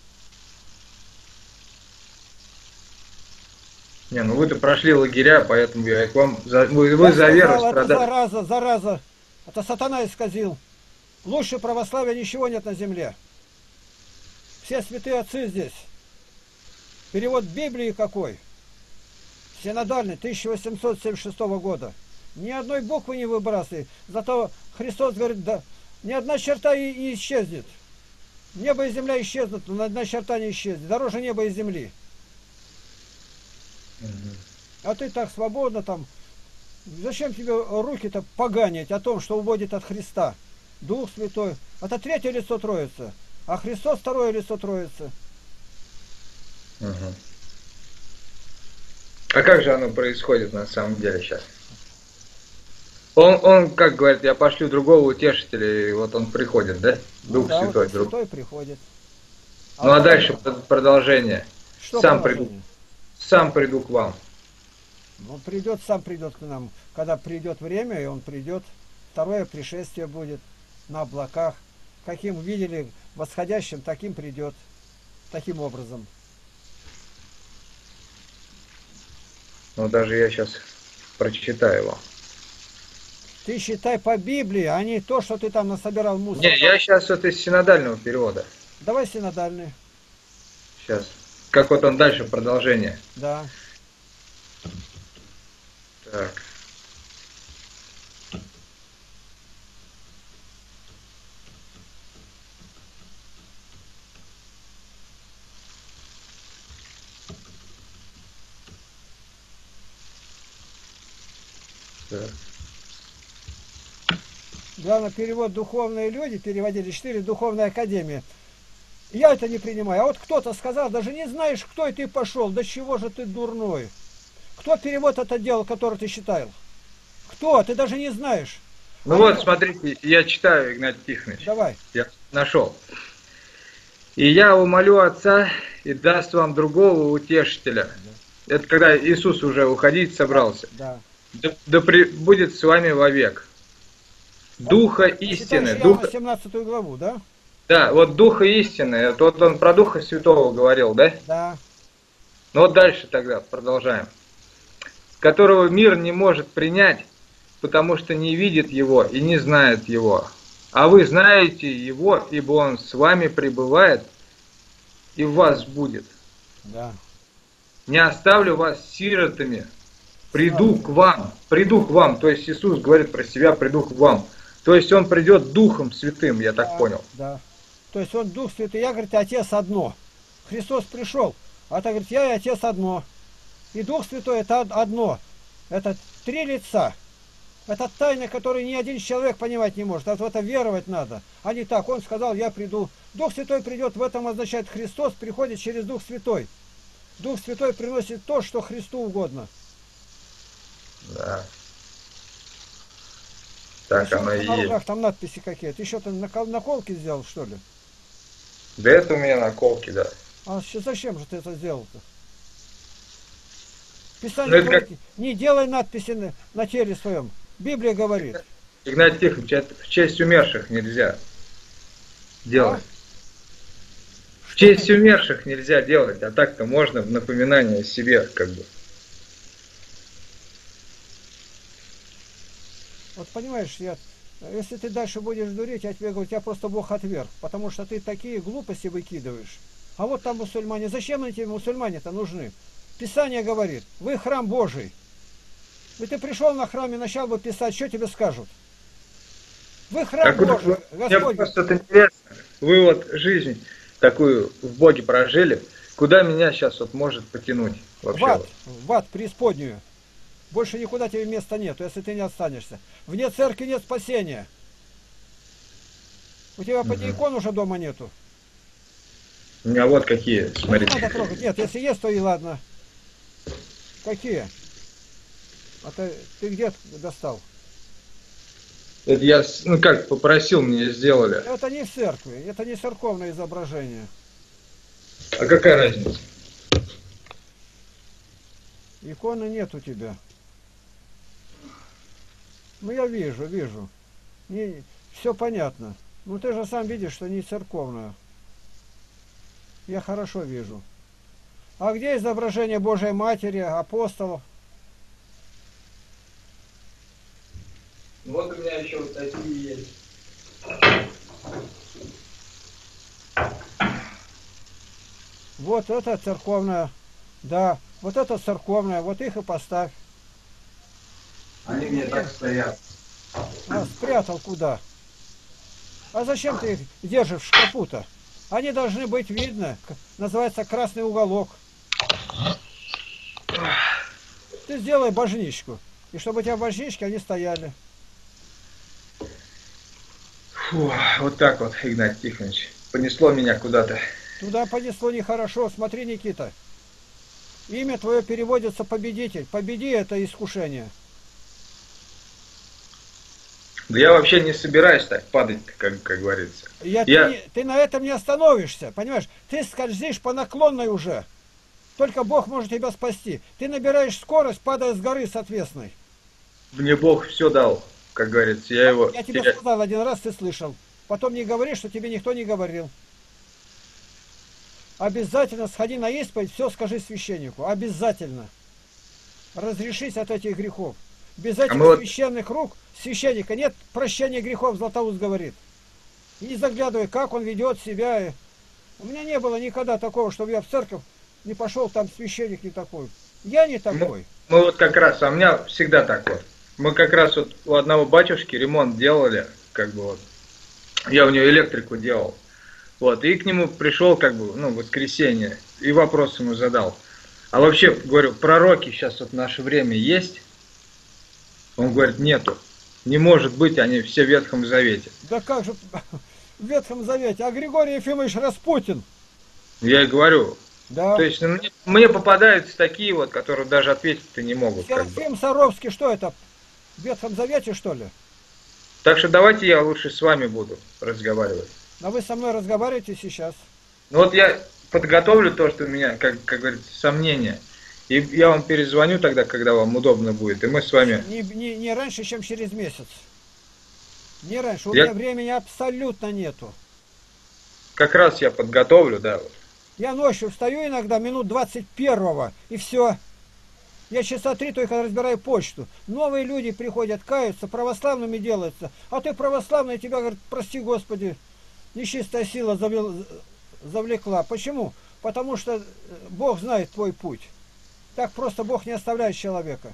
Speaker 2: Не, ну вы-то прошли лагеря, поэтому я к вам, за, вы, вы
Speaker 1: Я
Speaker 2: за веру
Speaker 1: сказал, это
Speaker 2: страдали.
Speaker 1: зараза, зараза, это сатана исказил. Лучше православия ничего нет на земле. Все святые отцы здесь. Перевод Библии какой? Синодальный, тысяча восемьсот семьдесят шестого года. Ни одной буквы не выбрасывай. Зато Христос говорит, да, ни одна черта и, и исчезнет. Небо и земля исчезнут, но ни одна черта не исчезнет. Дороже неба и земли. А ты так свободно там. Зачем тебе руки-то поганить о том, что уводит от Христа? Дух Святой. Это третье лицо Троицы. А Христос второе лицо Троицы.
Speaker 2: Угу. А как же оно происходит на самом деле сейчас? Он, он как говорит, я пошлю другого утешителя, и вот он приходит, да?
Speaker 1: Ну,
Speaker 2: Дух
Speaker 1: да,
Speaker 2: Святой.
Speaker 1: вот
Speaker 2: Друг.
Speaker 1: Святой приходит.
Speaker 2: Ну а дальше продолжение.
Speaker 1: Что
Speaker 2: сам
Speaker 1: продолжение?
Speaker 2: приду, сам приду к вам.
Speaker 1: Он придет, сам придет к нам. Когда придет время, и он придет. Второе пришествие будет на облаках. Каким видели восходящим, таким придет. Таким образом.
Speaker 2: Ну даже я сейчас прочитаю вам.
Speaker 1: Ты считай по Библии, а не то, что ты там насобирал мусор.
Speaker 2: Не, я сейчас вот из синодального перевода.
Speaker 1: Давай синодальный.
Speaker 2: Сейчас. Как вот он дальше, продолжение.
Speaker 1: Да.
Speaker 2: Так. Так.
Speaker 1: Главное, перевод «духовные люди» переводили четыре «духовная академия». Я это не принимаю. А вот кто-то сказал, даже не знаешь, кто и ты пошел, до чего же ты дурной. Кто перевод это делал, который ты считал? Кто? Ты даже не знаешь.
Speaker 2: Ну а вот, смотрите, я читаю, Игнатий Тихонович.
Speaker 1: Давай.
Speaker 2: Я нашел. И я умолю Отца, и даст вам другого утешителя. Да. Это когда Иисус уже уходить собрался.
Speaker 1: Да.
Speaker 2: Да, да при, будет с вами вовек. Духа истины.
Speaker 1: Читаешь
Speaker 2: Духа...
Speaker 1: семнадцатую главу, да?
Speaker 2: Да, вот Духа истины. Вот он про Духа Святого говорил, да?
Speaker 1: Да.
Speaker 2: Ну вот дальше тогда продолжаем. Которого мир не может принять, потому что не видит его и не знает его. А вы знаете его, ибо он с вами пребывает и в вас будет.
Speaker 1: Да.
Speaker 2: Не оставлю вас сиротами, приду
Speaker 1: Слава.
Speaker 2: к вам, приду к вам. То есть Иисус говорит про себя, приду к вам. То есть Он придет Духом Святым, я так
Speaker 1: Да,
Speaker 2: понял.
Speaker 1: да. То есть он Дух Святый, я, говорит, Отец одно. Христос пришел, а так говорит, я и Отец одно. И Дух Святой это одно. Это три лица. Это тайна, которую ни один человек понимать не может. А в это веровать надо. А не так. Он сказал, я приду. Дух Святой придет, в этом означает Христос приходит через Дух Святой. Дух Святой приносит то, что Христу угодно.
Speaker 2: Да. Так
Speaker 1: А
Speaker 2: оно и
Speaker 1: на
Speaker 2: есть.
Speaker 1: руках там надписи какие-то. Еще ты накол- наколки сделал, что ли?
Speaker 2: Да это у меня наколки, да.
Speaker 1: А щ- зачем же ты это сделал-то?
Speaker 2: Ну,
Speaker 1: Писание
Speaker 2: это как-
Speaker 1: говорит, не делай надписи на, на теле своем. Библия говорит.
Speaker 2: Игнатий Тихонович, это в честь умерших нельзя делать.
Speaker 1: А?
Speaker 2: В честь умерших нельзя делать, а так-то можно в напоминание о себе, как бы.
Speaker 1: Вот понимаешь, я, если ты дальше будешь дурить, я тебе говорю, тебя просто Бог отверг, потому что ты такие глупости выкидываешь. А вот там мусульмане, зачем эти мусульмане-то нужны? Писание говорит, вы храм Божий. И ты пришел на храм и начал бы писать, что тебе скажут? Вы храм
Speaker 2: Так вот,
Speaker 1: Божий,
Speaker 2: мне
Speaker 1: Господь.
Speaker 2: просто это интересно. Вы вот жизнь такую в Боге прожили, куда меня сейчас вот может потянуть вообще?
Speaker 1: В ад,
Speaker 2: вот?
Speaker 1: в ад, преисподнюю. Больше никуда тебе места нет, если ты не останешься. Вне церкви нет спасения. У тебя поди икон уже дома нету.
Speaker 2: У меня вот какие,
Speaker 1: Ну, не
Speaker 2: смотрите.
Speaker 1: надо трогать. Нет, если есть, то и ладно. Какие? А ты, ты где достал?
Speaker 2: Это я, с- ну как, попросил, мне сделали.
Speaker 1: Это не в церкви, это не церковное изображение.
Speaker 2: А какая разница?
Speaker 1: Иконы нет у тебя. Ну я вижу, вижу. Не, все понятно. Ну ты же сам видишь, что не церковное. Я хорошо вижу. А где изображение Божьей Матери, апостолов?
Speaker 2: Вот у меня еще вот такие есть.
Speaker 1: Вот это церковное. Да, вот это церковное, вот их и поставь.
Speaker 2: Они мне так стоят.
Speaker 1: А, спрятал куда? А зачем ты их держишь в шкафу-то? Они должны быть видны. К- Называется красный уголок. Ты сделай божничку. И чтобы у тебя божнички, они стояли.
Speaker 2: Фу, вот так вот, Игнатий Тихонович. Понесло меня куда-то.
Speaker 1: Туда понесло нехорошо. Смотри, Никита. Имя твое переводится победитель. Победи это искушение.
Speaker 2: Да я вообще не собираюсь так падать, как, как говорится.
Speaker 1: Я,
Speaker 2: Я-
Speaker 1: Ты, не- ты на этом не остановишься. Понимаешь? Ты скользишь по наклонной уже. Только Бог может тебя спасти. Ты набираешь скорость, падая с горы с отвесной.
Speaker 2: Мне Бог все дал, как говорится. Я его...
Speaker 1: Я тебе
Speaker 2: я-
Speaker 1: сказал один раз, ты слышал. Потом не говори, что тебе никто не говорил. Обязательно сходи на исповедь, все скажи священнику. Обязательно. Разрешись от этих грехов. Без этих
Speaker 2: мы вот-
Speaker 1: священных рук священника нет прощения грехов, Златоуст говорит. И не заглядывай, как он ведет себя. У меня не было никогда такого, чтобы я в церковь не пошел, там священник не такой. Я не такой.
Speaker 2: Мы вот как раз, а у меня всегда так вот. Мы как раз вот у одного батюшки ремонт делали, как бы вот. Я у него электрику делал. Вот, и к нему пришел, как бы, ну, в воскресенье, и вопрос ему задал. А вообще, говорю, пророки сейчас вот в наше время есть? Он говорит, нету. Не может быть, они все в Ветхом Завете.
Speaker 1: Да как же в Ветхом Завете. А Григорий Ефимович Распутин.
Speaker 2: Я и говорю.
Speaker 1: Да.
Speaker 2: То есть ну, мне, мне попадаются такие вот, которые даже ответить-то не могут. Как бы.
Speaker 1: Серафим Саровский, что это? В Ветхом Завете, что ли?
Speaker 2: Так что давайте я лучше с вами буду разговаривать.
Speaker 1: А вы со мной разговариваете сейчас.
Speaker 2: Ну вот я подготовлю то, что у меня, как, как говорится, сомнения. И я вам перезвоню тогда, когда вам удобно будет. И мы с вами...
Speaker 1: Не, не, не раньше, чем через месяц. Не раньше. У
Speaker 2: Я-
Speaker 1: меня времени абсолютно нету.
Speaker 2: Как раз я подготовлю, да. Вот.
Speaker 1: Я ночью встаю иногда минут двадцать первого, и все. Я часа три только разбираю почту. Новые люди приходят, каются, православными делаются. А ты православный, тебя говорят, прости Господи, нечистая сила завел- завлекла. Почему? потому что Бог знает твой путь. Так просто Бог не оставляет человека.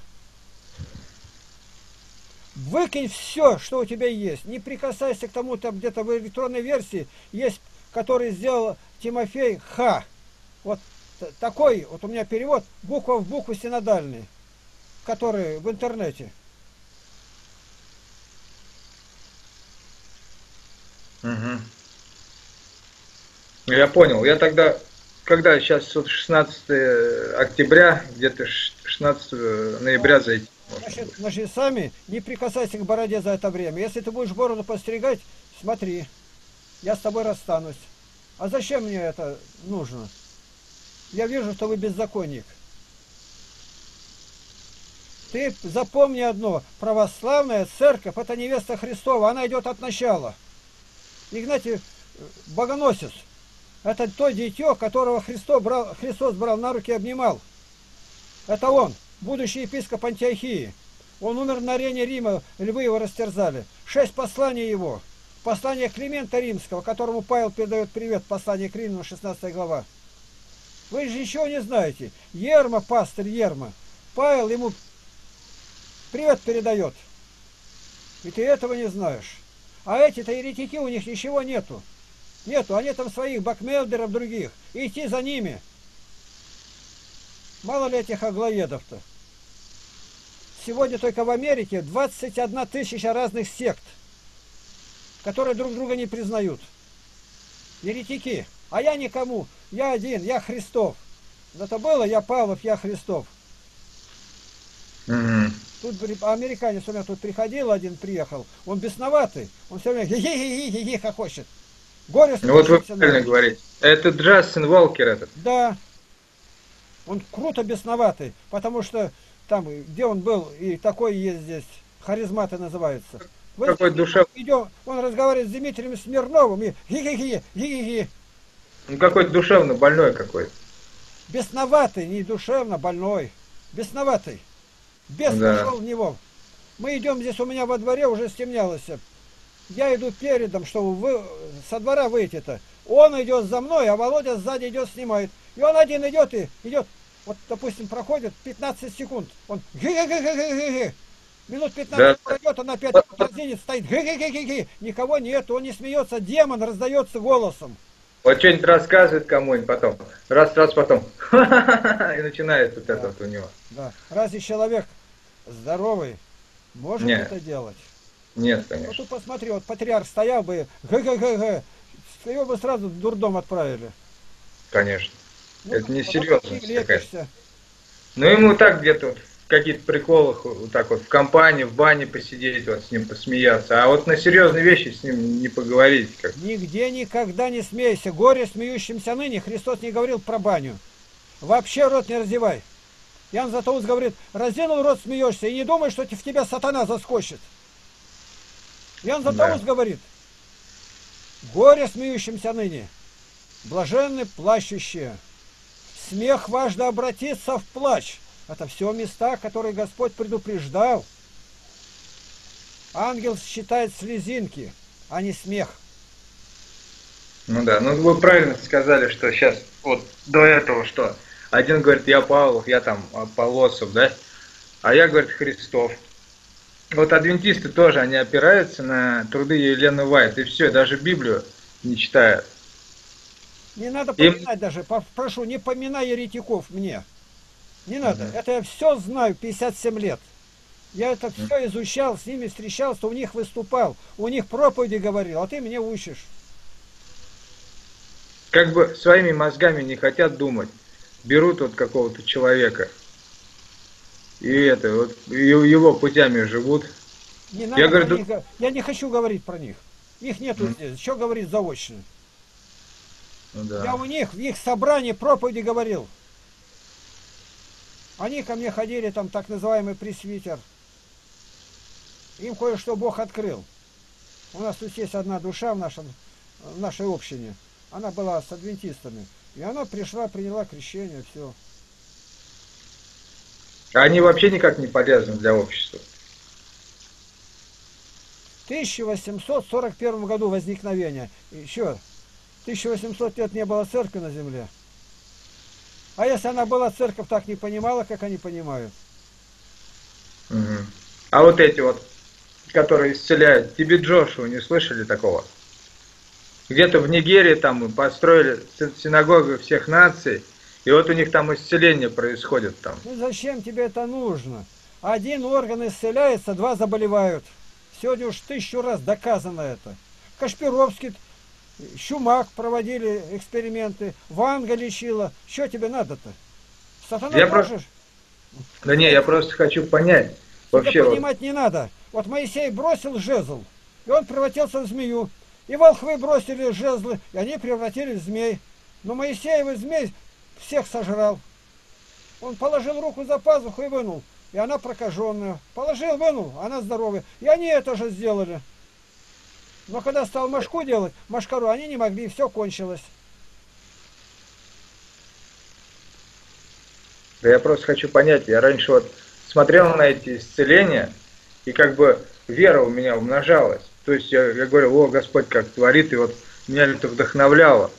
Speaker 1: Выкинь все, что у тебя есть. Не прикасайся к тому, там где-то в электронной версии есть, который сделал Тимофей Х. Вот такой, вот у меня перевод, буква в букву синодальный, который в интернете.
Speaker 2: Угу. Я понял. Я тогда, когда сейчас вот шестнадцатое октября, где-то шестнадцатого ноября зайти.
Speaker 1: Значит, значит, сами не прикасайся к бороде за это время. Если ты будешь бороду постригать, смотри, я с тобой расстанусь. А зачем мне это нужно? Я вижу, что вы беззаконник. Ты запомни одно, православная церковь, это невеста Христова, она идет от начала. Игнатий Богоносец, это то дитё, которого Христос брал, Христос брал на руки и обнимал. Это он, будущий епископ Антиохии. Он умер на арене Рима, львы его растерзали. Шесть посланий его. Послание Климента Римского, которому Павел передает привет, послание к Римлянам, шестнадцатая глава. Вы же ничего не знаете. Ерма, пастырь Ерма. Павел ему привет передает. И ты этого не знаешь. А эти-то еретики, у них ничего нету. Нету, они там своих бакмелдеров других. И идти за ними. Мало ли этих аглоедов-то. Сегодня только в Америке двадцать одна тысяча разных сект, которые друг друга не признают. Еретики. А я никому. Я один, я Христов. Это было, я Павлов, я Христов.
Speaker 2: Угу.
Speaker 1: Тут американец у меня тут приходил, один приехал. Он бесноватый. Он все время хи-хи-хи-хи-хи хохочет. Горе
Speaker 2: Ну вот вы правильно говорите. Это Джастин Уолкер этот.
Speaker 1: Да. Он круто бесноватый, потому что там, где он был, и такой есть здесь, харизматы называются. Вы
Speaker 2: какой душа.
Speaker 1: Идем, он разговаривает с Дмитрием Смирновым и хи-хи-хи, хи-хи-хи.
Speaker 2: Ну какой-то душевно больной какой-то.
Speaker 1: Бесноватый, не душевно больной. Бесноватый. Бес
Speaker 2: Да.
Speaker 1: пошел в него. Мы идем здесь, у меня во дворе уже стемнялось. Я иду передом, чтобы вы, со двора выйти-то. Он идет за мной, а Володя сзади идет, снимает. И он один идет и идет. Вот, допустим, проходит пятнадцать секунд. Он ги-ги-ги-ги-ги-ги. Минут пятнадцать да. пройдет, он опять разинет, стоит ги-ги-ги-ги-ги. Никого нет, он не смеется. Демон раздается голосом.
Speaker 2: Вот что-нибудь рассказывает кому-нибудь потом. Раз-раз потом. И начинает вот это вот у него.
Speaker 1: Да. Разве человек здоровый может
Speaker 2: Нет.
Speaker 1: это делать?
Speaker 2: Нет, конечно.
Speaker 1: Вот тут посмотри, вот патриарх стоял бы, г-г-г-г, его бы сразу в дурдом отправили.
Speaker 2: Конечно.
Speaker 1: Ну,
Speaker 2: это не серьезно.
Speaker 1: Лепишься.
Speaker 2: Ну ему так где-то в каких-то приколах, вот так вот в компании, в бане посидеть, вот с ним посмеяться. А вот на серьезные вещи с ним не поговорить. Как...
Speaker 1: Нигде никогда не смейся. Горе смеющимся ныне. Христос не говорил про баню. Вообще рот не раздевай. Ян Златоуст говорит, разденул рот, смеешься, и не думай, что в тебя сатана заскочит. Ян Златоуст да. говорит, горе смеющимся ныне, блаженны плачущие. Смех ваш да обратится в плач. Это все места, которые Господь предупреждал. Ангел считает слезинки, а не смех.
Speaker 2: Ну да, ну вы правильно сказали, что сейчас вот до этого что? Один говорит, я Павлов, я там Полосов, да? А я, говорит, Христов. Вот адвентисты тоже, они опираются на труды Елены Уайт, и все, даже Библию не читают.
Speaker 1: Не надо поминать и... даже, прошу, не поминай еретиков мне. Не надо, uh-huh. это я все знаю, пятьдесят семь лет. Я это все uh-huh. изучал, с ними встречался, у них выступал, у них проповеди говорил, а ты мне учишь.
Speaker 2: Как бы своими мозгами не хотят думать. Берут вот какого-то человека и это вот его путями живут.
Speaker 1: Не надо
Speaker 2: я, говорю,
Speaker 1: них, я не хочу говорить про них. Их нету mm. здесь. Что говорить заочно?
Speaker 2: Ну, да.
Speaker 1: Я у них в их собрании проповеди говорил. Они ко мне ходили, там так называемый пресвитер. Им кое-что Бог открыл. У нас тут есть одна душа в, нашем, в нашей общине. Она была с адвентистами. И она пришла, приняла крещение, все.
Speaker 2: Они вообще никак не полезны для общества.
Speaker 1: В тысяча восемьсот сорок первом году возникновение. Еще тысяча восемьсот лет не было церкви на земле. А если она была, церковь так не понимала, как они понимают?
Speaker 2: Мгм. А вот эти вот, которые исцеляют, тебе Джошуа, не слышали такого? Где-то в Нигерии там построили си- синагогу всех наций, и вот у них там исцеление происходит там.
Speaker 1: Ну зачем тебе это нужно? Один орган исцеляется, два заболевают. Сегодня уж тысячу раз доказано это. Кашпировский, Шумак проводили эксперименты, Ванга лечила. Что тебе надо-то? Сатана
Speaker 2: Я просто,
Speaker 1: тоже.
Speaker 2: да не, я просто хочу понять,
Speaker 1: Тебе
Speaker 2: вообще вот,
Speaker 1: понимать не надо. Вот Моисей бросил жезл, и он превратился в змею. И волхвы бросили жезлы, и они превратились в змей. Но Моисеев змей всех сожрал. Он положил руку за пазуху и вынул. И она прокаженная. Положил, вынул, она здоровая. И они это же сделали. Но когда стал мошку делать, мошкару, они не могли, все кончилось.
Speaker 2: да я просто хочу понять, я раньше вот смотрел на эти исцеления, и как бы вера у меня умножалась. То есть я, я говорю, о, Господь как творит, и вот меня это вдохновляло.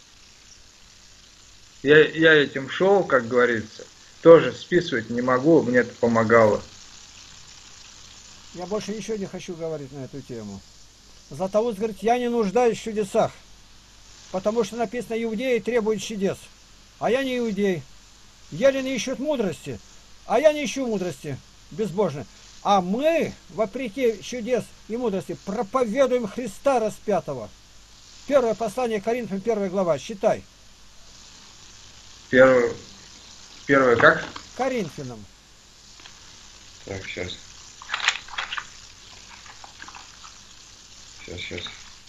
Speaker 2: Я, я этим шел, как говорится, тоже списывать не могу, мне это помогало.
Speaker 1: Я больше ничего не хочу говорить на эту тему. Златоуст говорит, я не нуждаюсь в чудесах. Потому что написано, иудеи требуют чудес. А я не иудей. Елены ищут мудрости, а я не ищу мудрости безбожно. А мы, вопреки чудес и мудрости, проповедуем Христа распятого. Первое послание Коринфянам, первая глава, читай.
Speaker 2: Первое, первое как?
Speaker 1: Коринфянам.
Speaker 2: Так, сейчас. Сейчас, сейчас.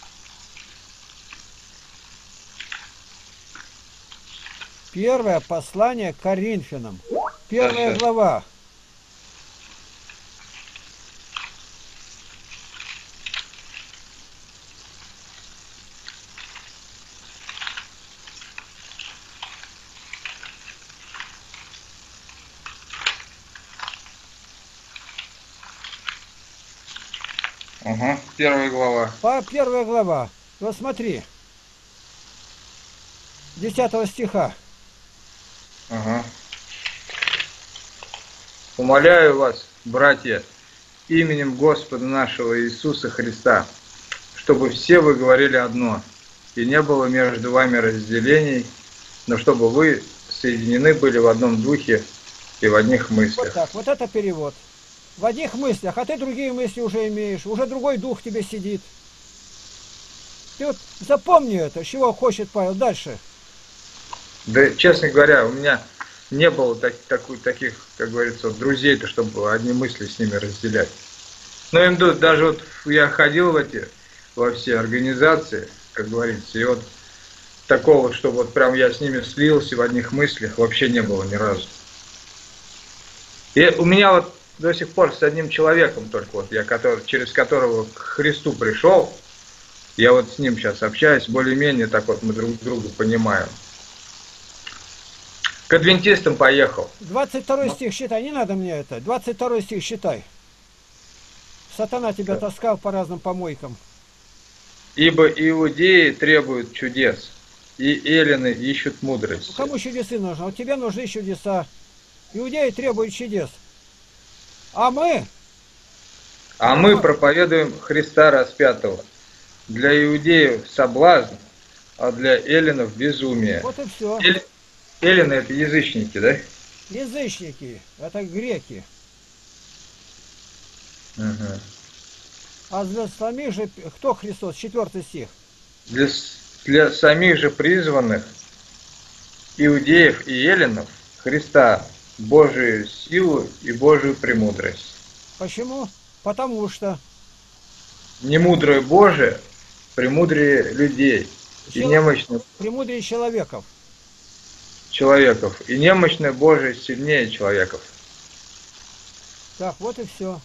Speaker 1: Первое послание Коринфянам. Первая
Speaker 2: Сейчас.
Speaker 1: глава.
Speaker 2: Ага, первая глава.
Speaker 1: По первая глава. Вот смотри. Десятого стиха.
Speaker 2: Ага. Умоляю вас, братья, именем Господа нашего Иисуса Христа, чтобы все вы говорили одно, и не было между вами разделений, но чтобы вы соединены были в одном духе и в одних
Speaker 1: Вот
Speaker 2: мыслях.
Speaker 1: так. Вот это перевод. В одних мыслях, а ты другие мысли уже имеешь. Уже другой дух тебе сидит. Ты вот запомни это, чего хочет Павел. Дальше.
Speaker 2: Да, честно говоря, у меня не было так, такой, таких, как говорится, вот, друзей-то, чтобы одни мысли с ними разделять. Но им тут даже вот я ходил в эти, во все организации, как говорится, и вот такого, чтобы вот прям я с ними слился в одних мыслях, вообще не было ни разу. И у меня вот до сих пор с одним человеком только вот я, который, через которого к Христу пришел, я вот с ним сейчас общаюсь, более-менее так вот мы друг друга понимаем. К адвентистам поехал.
Speaker 1: двадцать второй стих считай. Не надо мне это. двадцать второй стих считай. Сатана тебя
Speaker 2: Да.
Speaker 1: таскал по разным помойкам.
Speaker 2: Ибо иудеи требуют чудес, и эллины ищут
Speaker 1: Ну,
Speaker 2: мудрости.
Speaker 1: кому чудесы нужны? Вот тебе нужны чудеса. Иудеи требуют чудес. А мы,
Speaker 2: А мы проповедуем Христа распятого. Для иудеев соблазн, а для эллинов безумие.
Speaker 1: вот и все.
Speaker 2: Эль- Эллины это язычники, да?
Speaker 1: Язычники, это греки.
Speaker 2: Ага.
Speaker 1: А для самих же, кто Христос? Четвертый стих.
Speaker 2: Для, с- для самих же призванных иудеев и эллинов Христа Божию силу и Божию премудрость.
Speaker 1: Почему? Потому что
Speaker 2: Немудрое Божие премудрее людей и
Speaker 1: Чел-
Speaker 2: немощных
Speaker 1: премудрее человеков.
Speaker 2: человеков, и немощное Божие сильнее человеков.
Speaker 1: Так, вот и все.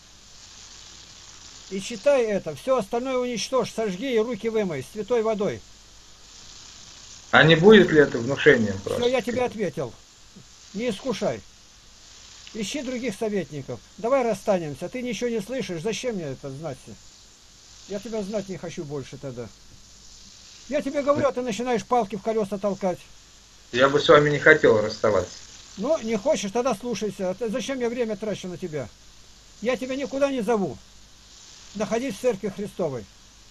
Speaker 1: И читай это. Все остальное уничтожь, сожги и руки вымой святой водой.
Speaker 2: А не будет ли это внушением просто?
Speaker 1: Все, я тебе ответил. Не искушай. Ищи других советников. Давай расстанемся. Ты ничего не слышишь. Зачем мне это знать? Я тебя знать не хочу больше тогда. Я тебе говорю, а ты начинаешь палки в колеса толкать.
Speaker 2: Я бы с вами не хотел расставаться.
Speaker 1: Ну, не хочешь, тогда слушайся. А ты- Зачем я время трачу на тебя? Я тебя никуда не зову. Находись в церкви Христовой.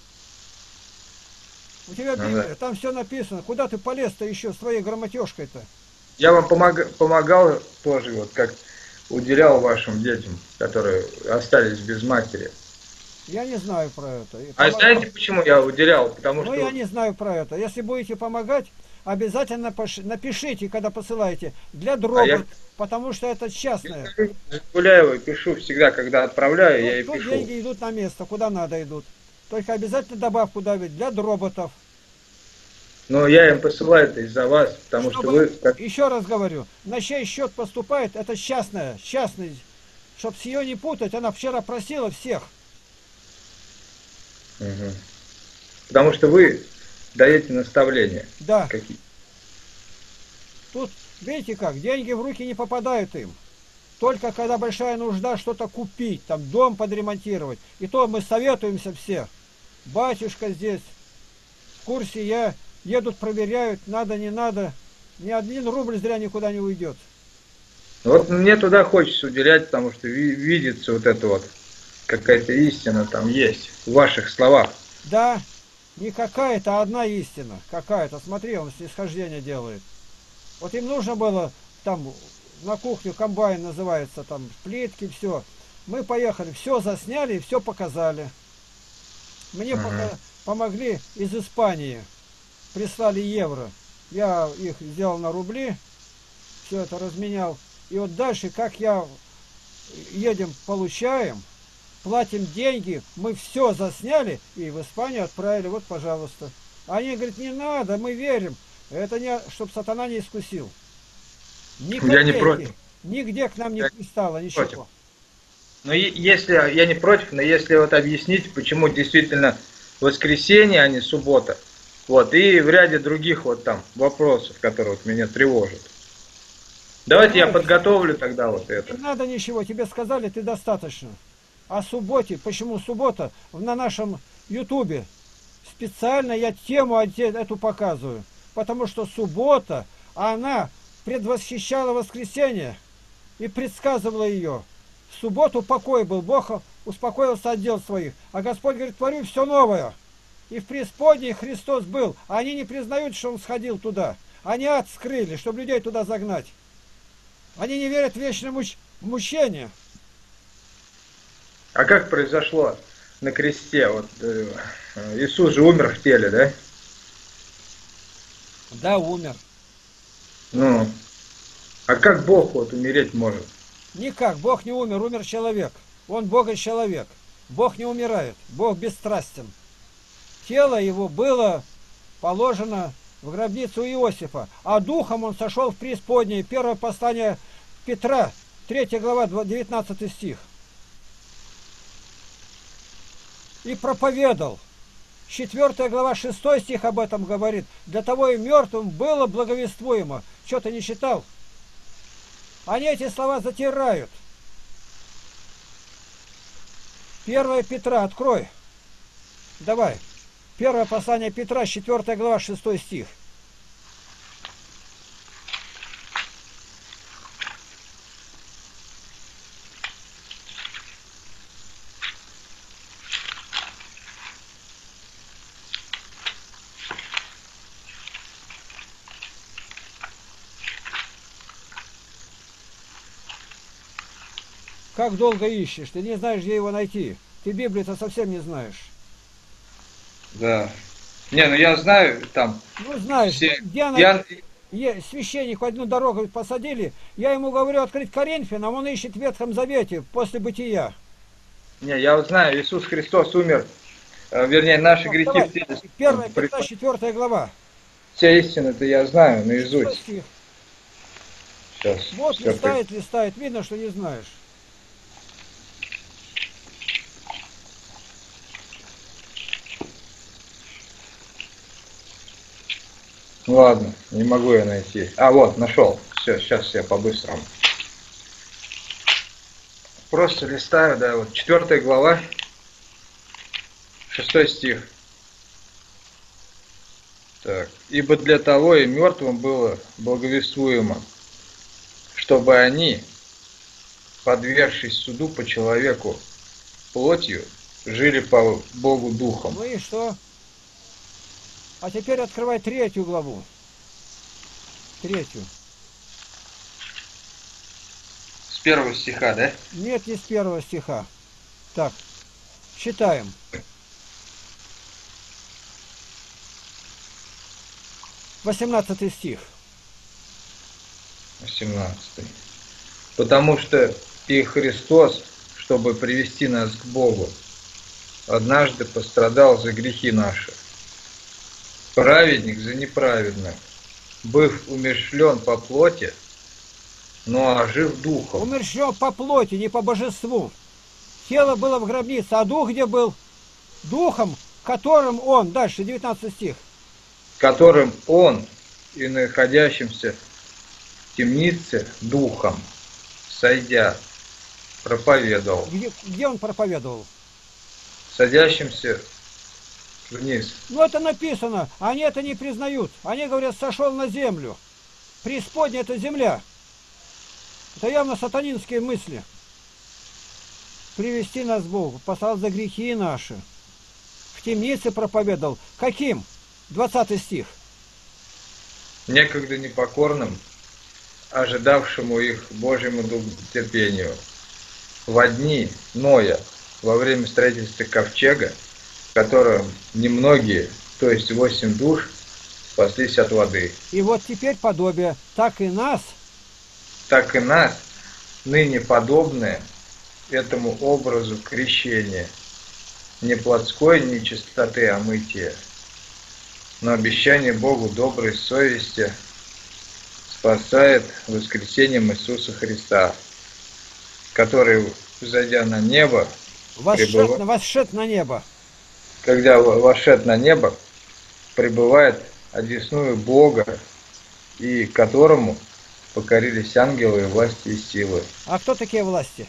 Speaker 1: У тебя
Speaker 2: Ну, да.
Speaker 1: Библия, там все написано. Куда ты полез-то еще своей грамотежкой-то?
Speaker 2: Я вам помог, помогал тоже, вот как уделял вашим детям, которые остались без матери.
Speaker 1: Я не знаю про это. И
Speaker 2: А
Speaker 1: помогал.
Speaker 2: знаете, почему я уделял? Потому
Speaker 1: Но я
Speaker 2: что
Speaker 1: не знаю про это. Если будете помогать, обязательно пош- напишите, когда посылаете, для
Speaker 2: а я
Speaker 1: дробот, потому что это частное.
Speaker 2: Гуляева пишу всегда, когда отправляю, я
Speaker 1: Тут,
Speaker 2: и
Speaker 1: тут
Speaker 2: пишу.
Speaker 1: деньги идут на место, куда надо идут. Только обязательно добавку давить для дроботов.
Speaker 2: Но я им посылаю это из-за вас, потому что вы...
Speaker 1: Чтобы,
Speaker 2: Как...
Speaker 1: еще раз говорю, на чей счет поступает, это частное, частный. Чтоб с ее не путать, она вчера просила всех.
Speaker 2: Мгм. Потому что вы даете наставления.
Speaker 1: Да,
Speaker 2: Какие?
Speaker 1: тут, видите как, деньги в руки не попадают им. Только когда большая нужда что-то купить, там дом подремонтировать. И то мы советуемся все. Батюшка здесь, в курсе я, едут, проверяют, надо, не надо. Ни один рубль зря никуда не уйдет.
Speaker 2: Вот мне туда хочется уделять, потому что ви- видится вот это вот, какая-то истина там есть в ваших словах.
Speaker 1: Да, не какая-то, а одна истина. Какая-то, смотри, он снисхождение делает. Вот им нужно было там на кухню, комбайн называется, там плитки, все. Мы поехали, все засняли и все показали. Мне
Speaker 2: Мгм.
Speaker 1: пока помогли из Испании. Прислали евро. Я их сделал на рубли, все это разменял. И вот дальше, как я едем, получаем, платим деньги, мы все засняли и в Испанию отправили, вот, пожалуйста. Они говорят, не надо, мы верим. Это не, чтобы сатана не искусил. Ни
Speaker 2: Я не
Speaker 1: копейки,
Speaker 2: против.
Speaker 1: нигде к нам не
Speaker 2: Я
Speaker 1: пристало,
Speaker 2: не против.
Speaker 1: ничего.
Speaker 2: Но е- если, я не против, но если вот объяснить, почему действительно воскресенье, а не суббота, вот, и в ряде других вот там вопросов, которые вот меня тревожат. Давайте я
Speaker 1: Понимаешь?
Speaker 2: подготовлю тогда вот
Speaker 1: Не
Speaker 2: это.
Speaker 1: надо ничего, тебе сказали, ты достаточно. О субботе, почему суббота, на нашем ютубе специально я тему оде- эту показываю. Потому что суббота, она предвосхищала воскресенье и предсказывала ее. В субботу покой был, Бог успокоился от дел своих. А Господь говорит, творю все новое. И в преисподней Христос был. А они не признают, что Он сходил туда. Они ад скрыли, чтобы людей туда загнать. Они не верят в вечное муч... мучение.
Speaker 2: А как произошло на кресте? Вот, э, Иисус же умер в теле, да?
Speaker 1: Да, умер.
Speaker 2: Ну, а как Бог вот умереть может?
Speaker 1: Никак, Бог не умер, умер человек. Он Бог и человек. Бог не умирает, Бог бесстрастен. Тело его было положено в гробницу Иосифа, а духом он сошел в преисподнее. Первое послание Петра, третья глава, девятнадцатый стих. И проповедал. четвёртая глава, шестой стих об этом говорит. Для того и мертвым было благовествуемо. Что ты не читал? Они эти слова затирают. Первое Петра, открой. Давай. Первое послание Петра, четвёртая глава, шестой стих. Как долго ищешь? Ты не знаешь, где его найти. Ты Библию-то совсем не знаешь.
Speaker 2: Да. Не, ну я знаю там
Speaker 1: Ну, знаешь,
Speaker 2: все.
Speaker 1: где она...
Speaker 2: Я,
Speaker 1: Е- священнику одну дорогу посадили, я ему говорю открыть Коринфянам, он ищет в Ветхом Завете после Бытия.
Speaker 2: не, я вот знаю, Иисус Христос умер, э, вернее, наши
Speaker 1: Так,
Speaker 2: грехи
Speaker 1: давай,
Speaker 2: в теле.
Speaker 1: первая
Speaker 2: При-
Speaker 1: Петра, четвёртая глава.
Speaker 2: Все истины-то я знаю
Speaker 1: Шестой
Speaker 2: наизусть.
Speaker 1: стих.
Speaker 2: Сейчас.
Speaker 1: Вот
Speaker 2: всё при-
Speaker 1: листает, листает, видно, что не знаешь.
Speaker 2: Ладно, не могу я найти. А, вот, нашел. Все, сейчас я по-быстрому. Просто листаю, да, вот четвертая глава, шестой стих. Так. Ибо для того и мертвым было благовествуемо, чтобы они, подвергшись суду по человеку плотью, жили по Богу духом.
Speaker 1: Ну и что? А теперь открывай третью главу. Третью.
Speaker 2: С первого стиха, да?
Speaker 1: Нет, не с первого стиха. Так, читаем. Восемнадцатый стих.
Speaker 2: восемнадцатый. Потому что и Христос, чтобы привести нас к Богу, однажды пострадал за грехи наши. Праведник за неправедных, быв умерщвлен по плоти, но ожив духом.
Speaker 1: Умерщвлен по плоти, не по божеству. Тело было в гробнице, а дух где был? Духом, которым он, дальше, девятнадцатый стих.
Speaker 2: Которым он и находящимся в темнице духом, сойдя, проповедовал.
Speaker 1: Где, где он проповедовал?
Speaker 2: Садящимся вниз.
Speaker 1: Ну это написано, они это не признают. Они говорят, сошел на землю. Преисподняя это земля. Это явно сатанинские мысли. Привести нас к Богу, послал за грехи наши. В темнице проповедовал. Каким? двадцатый стих.
Speaker 2: Некогда непокорным, ожидавшему их Божьему терпению. Во дни Ноя, во время строительства ковчега, в котором немногие, то есть восемь душ, спаслись от воды.
Speaker 1: И вот теперь подобие. Так и нас.
Speaker 2: Так и нас, ныне подобные этому образу крещения, не плотской нечистоты, а мытия, но обещание Богу доброй совести спасает воскресением Иисуса Христа, который, взойдя на небо,
Speaker 1: Восшед,
Speaker 2: пребыва...
Speaker 1: восшед на небо.
Speaker 2: когда вошед на небо, пребывает одесную Бога, и которому покорились ангелы, и власти и силы.
Speaker 1: А кто такие власти?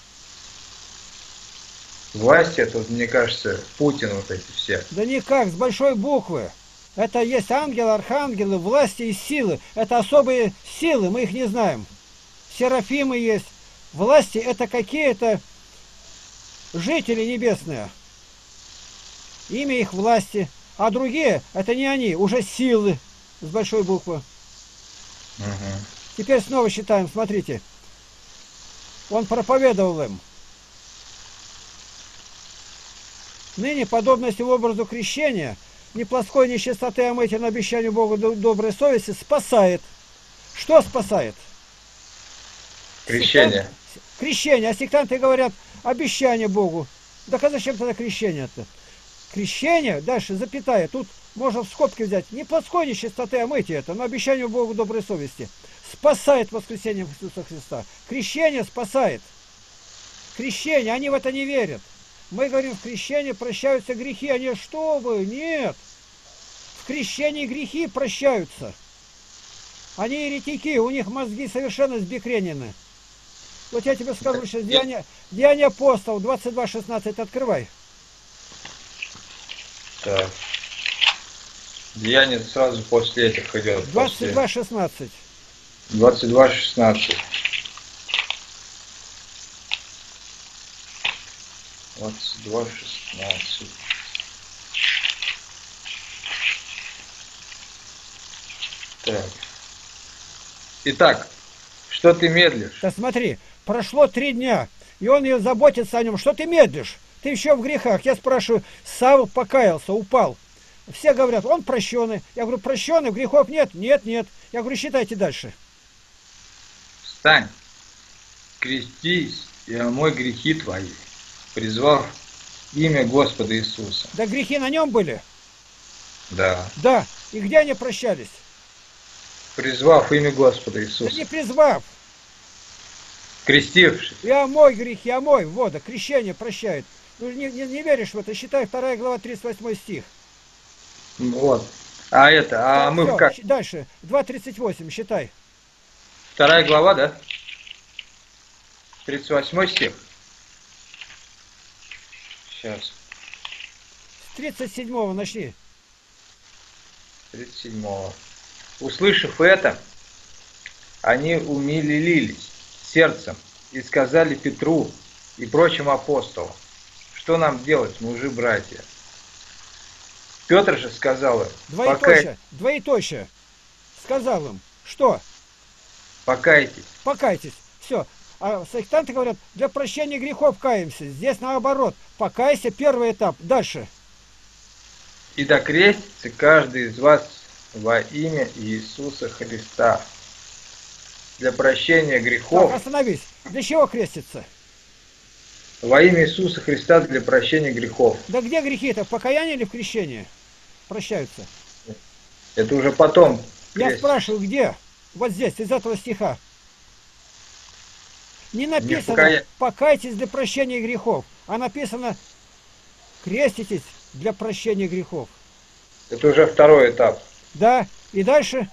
Speaker 2: Власти, это, мне кажется, Путин, вот эти все.
Speaker 1: Да никак, с большой буквы. Это есть ангелы, архангелы, власти и силы. Это особые силы, мы их не знаем. Серафимы есть. Власти это какие-то жители небесные. Имя их власти. А другие, это не они, уже силы с большой буквы.
Speaker 2: Угу.
Speaker 1: Теперь снова считаем, смотрите. Он проповедовал им. Ныне подобность его образу крещения, не плоской нечистоты, а мытия на обещанию Богу доброй совести, спасает. Что спасает?
Speaker 2: Крещение.
Speaker 1: Сектант... Крещение. А сектанты говорят, обещание Богу. Так а зачем тогда крещение-то? Крещение, дальше запятая, тут можно в скобки взять, не плотской нечистоты, а мытия это, но обещанию Богу доброй совести. Спасает воскресением Иисуса Христа. Крещение спасает. Крещение, они в это не верят. Мы говорим, в крещении прощаются грехи. Они что вы? Нет. В крещении грехи прощаются. Они еретики, у них мозги совершенно сбекренены. Вот я тебе скажу сейчас, Деяния, Деяния апостолов, двадцать два шестнадцать, открывай.
Speaker 2: Так. Деяние сразу после этих идет.
Speaker 1: двадцать два шестнадцать.
Speaker 2: двадцать два шестнадцать. двадцать два шестнадцать. Так. Итак, что ты медлишь?
Speaker 1: Да смотри, прошло три дня, и он ее заботится о нем. Что ты медлишь? Ты еще в грехах. Я спрашиваю, Савл покаялся, упал. Все говорят, он прощенный. Я говорю, прощенный, грехов нет? Нет, нет. Я говорю, считайте дальше.
Speaker 2: Встань, крестись и омой грехи твои, призвав имя Господа Иисуса.
Speaker 1: Да грехи на нем были?
Speaker 2: Да.
Speaker 1: Да. И где они прощались?
Speaker 2: Призвав имя Господа Иисуса.
Speaker 1: Да не призвав.
Speaker 2: Крестившись.
Speaker 1: И омой грехи, омой, вода, крещение прощает. Ну не, не, не веришь в это? Считай, вторая глава, тридцать восьмой стих.
Speaker 2: Вот. А это, а
Speaker 1: Все,
Speaker 2: мы
Speaker 1: все,
Speaker 2: в как?
Speaker 1: дальше, два тридцать восемь, считай.
Speaker 2: Вторая глава, да? тридцать восьмой стих. Сейчас.
Speaker 1: С тридцать седьмого начни.
Speaker 2: тридцать седьмого. Услышав это, они умилились сердцем и сказали Петру и прочим апостолам: что нам делать, мужи, братья? Петр же сказал им:
Speaker 1: Двоеточие, двоеточие. Сказал им, что?
Speaker 2: Покайтесь.
Speaker 1: Покайтесь. Все. А сектанты говорят, для прощения грехов каемся. Здесь наоборот. Покайся, первый этап. Дальше.
Speaker 2: И да крестится каждый из вас во имя Иисуса Христа для прощения грехов.
Speaker 1: Так, остановись. Для чего креститься?
Speaker 2: Во имя Иисуса Христа для прощения грехов.
Speaker 1: Да где грехи-то? В покаянии или в крещении прощаются?
Speaker 2: Это уже потом.
Speaker 1: Я
Speaker 2: крестится.
Speaker 1: спрашиваю, где? Вот здесь, из этого стиха. Не написано
Speaker 2: покая...
Speaker 1: «покайтесь для прощения грехов», а написано «креститесь для прощения грехов».
Speaker 2: Это уже второй этап.
Speaker 1: Да, и дальше?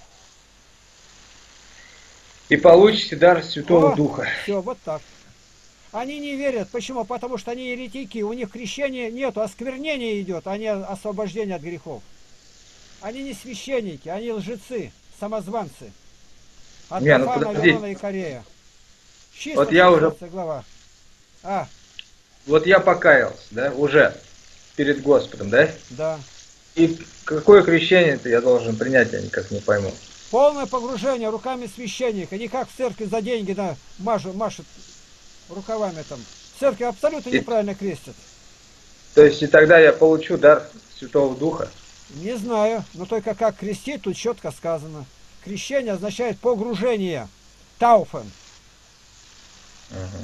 Speaker 2: И получите дар Святого
Speaker 1: О,
Speaker 2: Духа.
Speaker 1: Все, вот так. Они не верят. Почему? Потому что они еретики. У них крещения нету, осквернение идет, а не освобождение от грехов. Они не священники, они лжецы, самозванцы. От
Speaker 2: Не, ну
Speaker 1: Кафана,
Speaker 2: подожди.
Speaker 1: Леона и Корея. Чисто
Speaker 2: Вот я уже-
Speaker 1: глава. А,
Speaker 2: Вот я покаялся, да, уже перед Господом, да?
Speaker 1: да.
Speaker 2: И какое крещение-то я должен принять, я никак не пойму.
Speaker 1: Полное погружение руками священника. Не как в церкви за деньги да, машут, машут рукавами там. В церкви абсолютно
Speaker 2: И-
Speaker 1: неправильно крестят.
Speaker 2: То есть и тогда я получу дар Святого Духа.
Speaker 1: Не знаю, но только как крестить, тут четко сказано. Крещение означает погружение. Тауфен.
Speaker 2: Ага.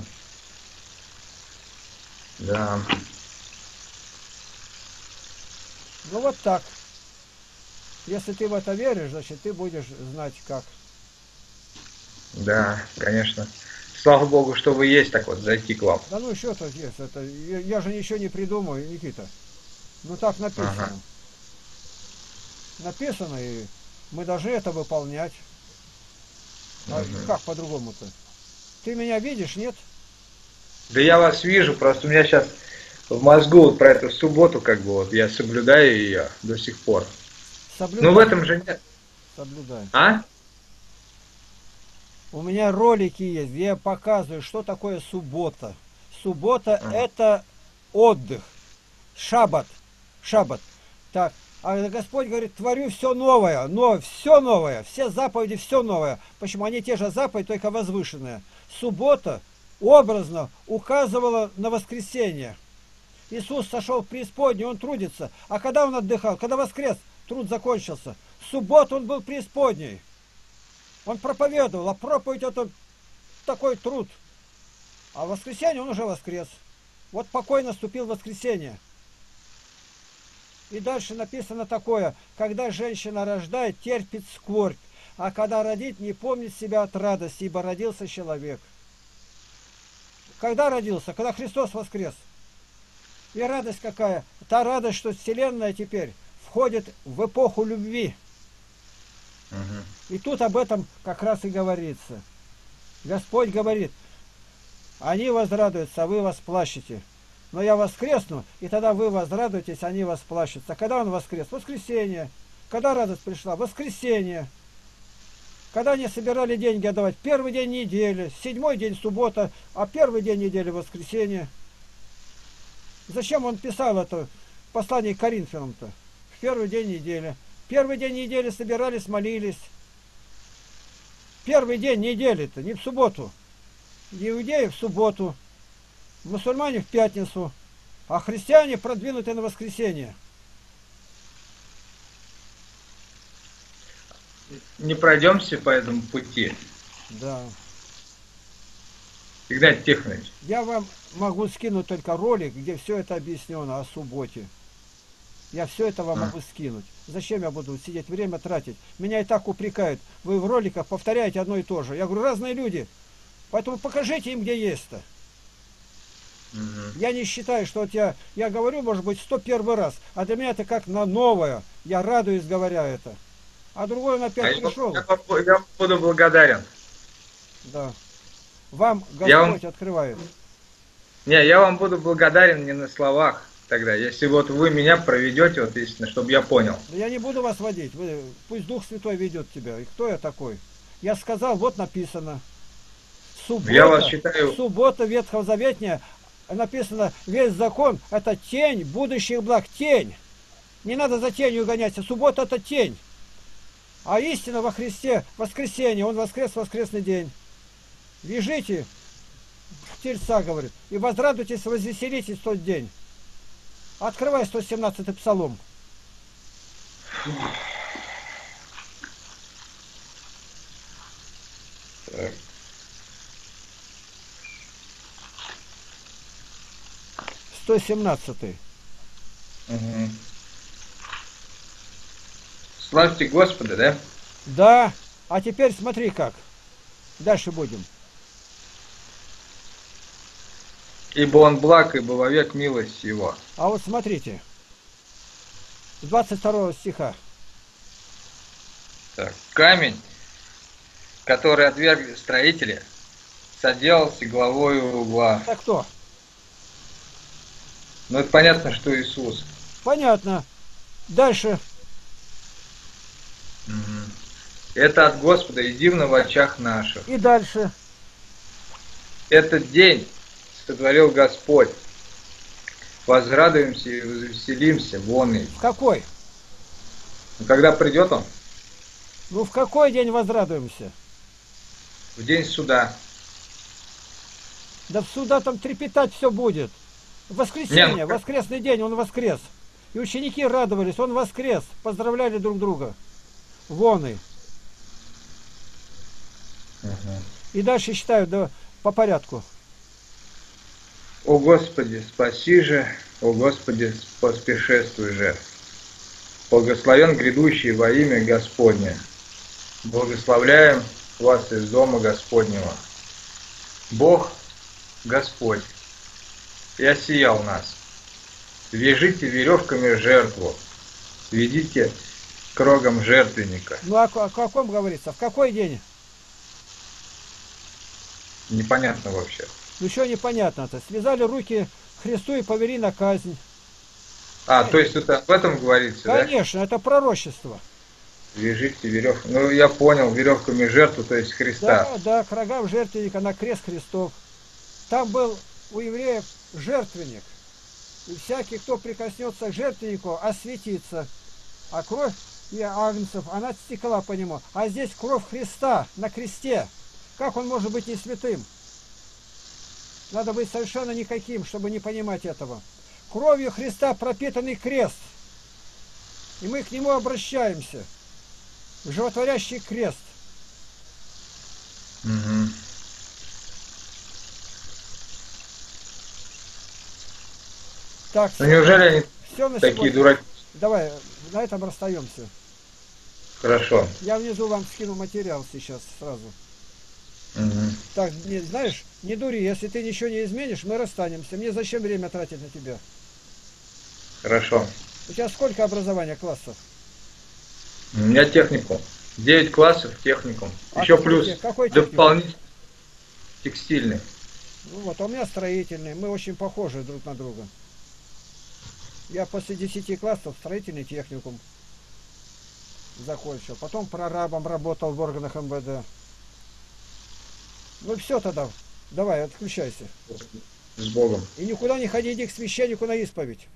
Speaker 2: Да.
Speaker 1: Ну вот так. Если ты в это веришь, значит ты будешь знать как.
Speaker 2: Да, конечно. Слава Богу, что вы есть, так вот, зайти к вам.
Speaker 1: Да ну еще тут есть. Это, я, я же ничего не придумаю, Никита. Ну так написано.
Speaker 2: Ага.
Speaker 1: Написано, и мы должны это выполнять. А
Speaker 2: Мгм.
Speaker 1: как по-другому-то? Ты меня видишь, нет?
Speaker 2: Да я вас вижу, просто у меня сейчас в мозгу вот про эту субботу, как бы вот, я соблюдаю ее до сих пор.
Speaker 1: Соблюдай.
Speaker 2: Ну в этом же нет.
Speaker 1: Соблюдай.
Speaker 2: А?
Speaker 1: У меня ролики есть, где я показываю, что такое суббота. Суббота
Speaker 2: Ага.
Speaker 1: это отдых. Шаббат. Шаббат. Так. А Господь говорит, творю все новое, но все новое, все заповеди, все новое. Почему? Они те же заповеди, только возвышенные. Суббота образно указывала на воскресенье. Иисус сошел в преисподнюю, он трудится. А когда он отдыхал? Когда воскрес, труд закончился. В субботу он был в преисподней. Он проповедовал, а проповедь это такой труд. А в воскресенье он уже воскрес. Вот покой наступил в воскресенье. И дальше написано такое: когда женщина рождает, терпит скорбь, а когда родит, не помнит себя от радости, ибо родился человек. Когда родился? Когда Христос воскрес. И радость какая? Та радость, что Вселенная теперь входит в эпоху любви.
Speaker 2: Мгм.
Speaker 1: И тут об этом как раз и говорится. Господь говорит, они возрадуются, а вы восплачете. Но я воскресну, и тогда вы возрадуетесь, они восплачутся. Когда он воскрес? Воскресенье. Когда радость пришла? Воскресенье. Когда они собирали деньги отдавать? Первый день недели, седьмой день суббота, а первый день недели воскресенье. Зачем он писал это в послании к Коринфянам-то? В первый день недели. Первый день недели собирались, молились. Первый день недели-то, не в субботу. Иудеи в субботу, мусульмане в пятницу, а христиане продвинуты на воскресенье.
Speaker 2: Не пройдемся по этому пути,
Speaker 1: Да.
Speaker 2: Игнатий Тихонович.
Speaker 1: Я вам могу скинуть только ролик, где все это объяснено о субботе. Я все это вам
Speaker 2: А.
Speaker 1: могу скинуть. Зачем я буду сидеть, время тратить? Меня и так упрекают. Вы в роликах повторяете одно и то же. Я говорю, разные люди. Поэтому покажите им, где есть-то.
Speaker 2: Мгм.
Speaker 1: Я не считаю, что вот я, я говорю, может быть, сто первый раз, а для меня это как на новое. Я радуюсь, говоря это. А другой он
Speaker 2: А
Speaker 1: опять
Speaker 2: я,
Speaker 1: пришел.
Speaker 2: я вам- я вам буду благодарен.
Speaker 1: Да. Вам
Speaker 2: Я вам-
Speaker 1: Господь открывает.
Speaker 2: Не, я вам буду благодарен не на словах, тогда, если вот вы меня проведете, вот если, чтобы я понял.
Speaker 1: Да я не буду вас водить, вы, пусть Дух Святой ведет тебя. И кто я такой? Я сказал, вот написано. Суббота,
Speaker 2: Я вас считаю...
Speaker 1: суббота Ветхозаветная, написано, весь закон это тень будущих благ, тень. Не надо за тенью гоняться, суббота это тень. А истина во Христе, воскресенье, Он воскрес в воскресный день. Вяжите тельца, говорит, и возрадуйтесь, возвеселитесь в тот день. Открывай сто семнадцатый псалом.
Speaker 2: Так.
Speaker 1: сто семнадцатый.
Speaker 2: Угу. Славьте Господа, да?
Speaker 1: Да. А теперь смотри как. Дальше будем.
Speaker 2: Ибо Он благ, ибо вовек милость Его.
Speaker 1: А вот смотрите. С двадцать второго стиха.
Speaker 2: Так. Камень, который отвергли строители, соделался главою угла.
Speaker 1: Это кто?
Speaker 2: Ну, это понятно, что Иисус.
Speaker 1: Понятно. Дальше.
Speaker 2: Угу. Это от Господа и дивно в очах наших.
Speaker 1: И дальше.
Speaker 2: Этот день сотворил Господь. Возрадуемся и возвеселимся вон и.
Speaker 1: В какой?
Speaker 2: Когда придет Он?
Speaker 1: Ну в какой день возрадуемся?
Speaker 2: В день суда.
Speaker 1: Да в суда там трепетать все будет. В воскресенье,
Speaker 2: Нет.
Speaker 1: воскресный день, Он воскрес. И ученики радовались, Он воскрес. Поздравляли друг друга. Вон и.
Speaker 2: Угу.
Speaker 1: И дальше считаю да, по порядку.
Speaker 2: О Господи, спаси же, о Господи, поспешествуй же. Благословен грядущий во имя Господне. Благословляем вас из дома Господнего. Бог, Господь, и осиял нас. Вяжите веревками жертву, ведите к рогам жертвенника.
Speaker 1: Ну а о каком говорится? В какой день?
Speaker 2: Непонятно вообще.
Speaker 1: Ну что непонятно-то? Связали руки Христу и повели на казнь.
Speaker 2: А, то есть это об этом говорится,
Speaker 1: Конечно, это пророчество.
Speaker 2: да? Вяжите веревку. Ну, я понял, веревками жертву, то есть Христа.
Speaker 1: Да, да, к рогам жертвенника на крест Христов. Там был у евреев жертвенник. И всякий, кто прикоснется к жертвеннику, осветится. А кровь и агнцев, она стекла по нему. А здесь кровь Христа на кресте. Как он может быть не святым? Надо быть совершенно никаким, чтобы не понимать этого. Кровью Христа пропитанный крест. И мы к нему обращаемся. Животворящий крест.
Speaker 2: Угу.
Speaker 1: Так,
Speaker 2: Ну неужели они
Speaker 1: все на
Speaker 2: такие
Speaker 1: сегодня.
Speaker 2: дураки?
Speaker 1: Давай, на этом расстаемся.
Speaker 2: Хорошо.
Speaker 1: Я внизу вам скину материал сейчас сразу.
Speaker 2: Угу.
Speaker 1: Так, не, знаешь, не дури, если ты ничего не изменишь, мы расстанемся. Мне зачем время тратить на тебя?
Speaker 2: Хорошо.
Speaker 1: У тебя сколько образования классов?
Speaker 2: У меня техникум. девять классов техникум.
Speaker 1: А
Speaker 2: Еще
Speaker 1: какой
Speaker 2: плюс
Speaker 1: те- какой техникум?
Speaker 2: дополнительный текстильный.
Speaker 1: Ну вот, а у меня строительный. Мы очень похожи друг на друга. Я после десяти классов строительный техникум закончил. Потом прорабом работал в органах эм вэ дэ. Ну все тогда. Давай, отключайся.
Speaker 2: С Богом.
Speaker 1: И никуда не ходи, иди к священнику на исповедь.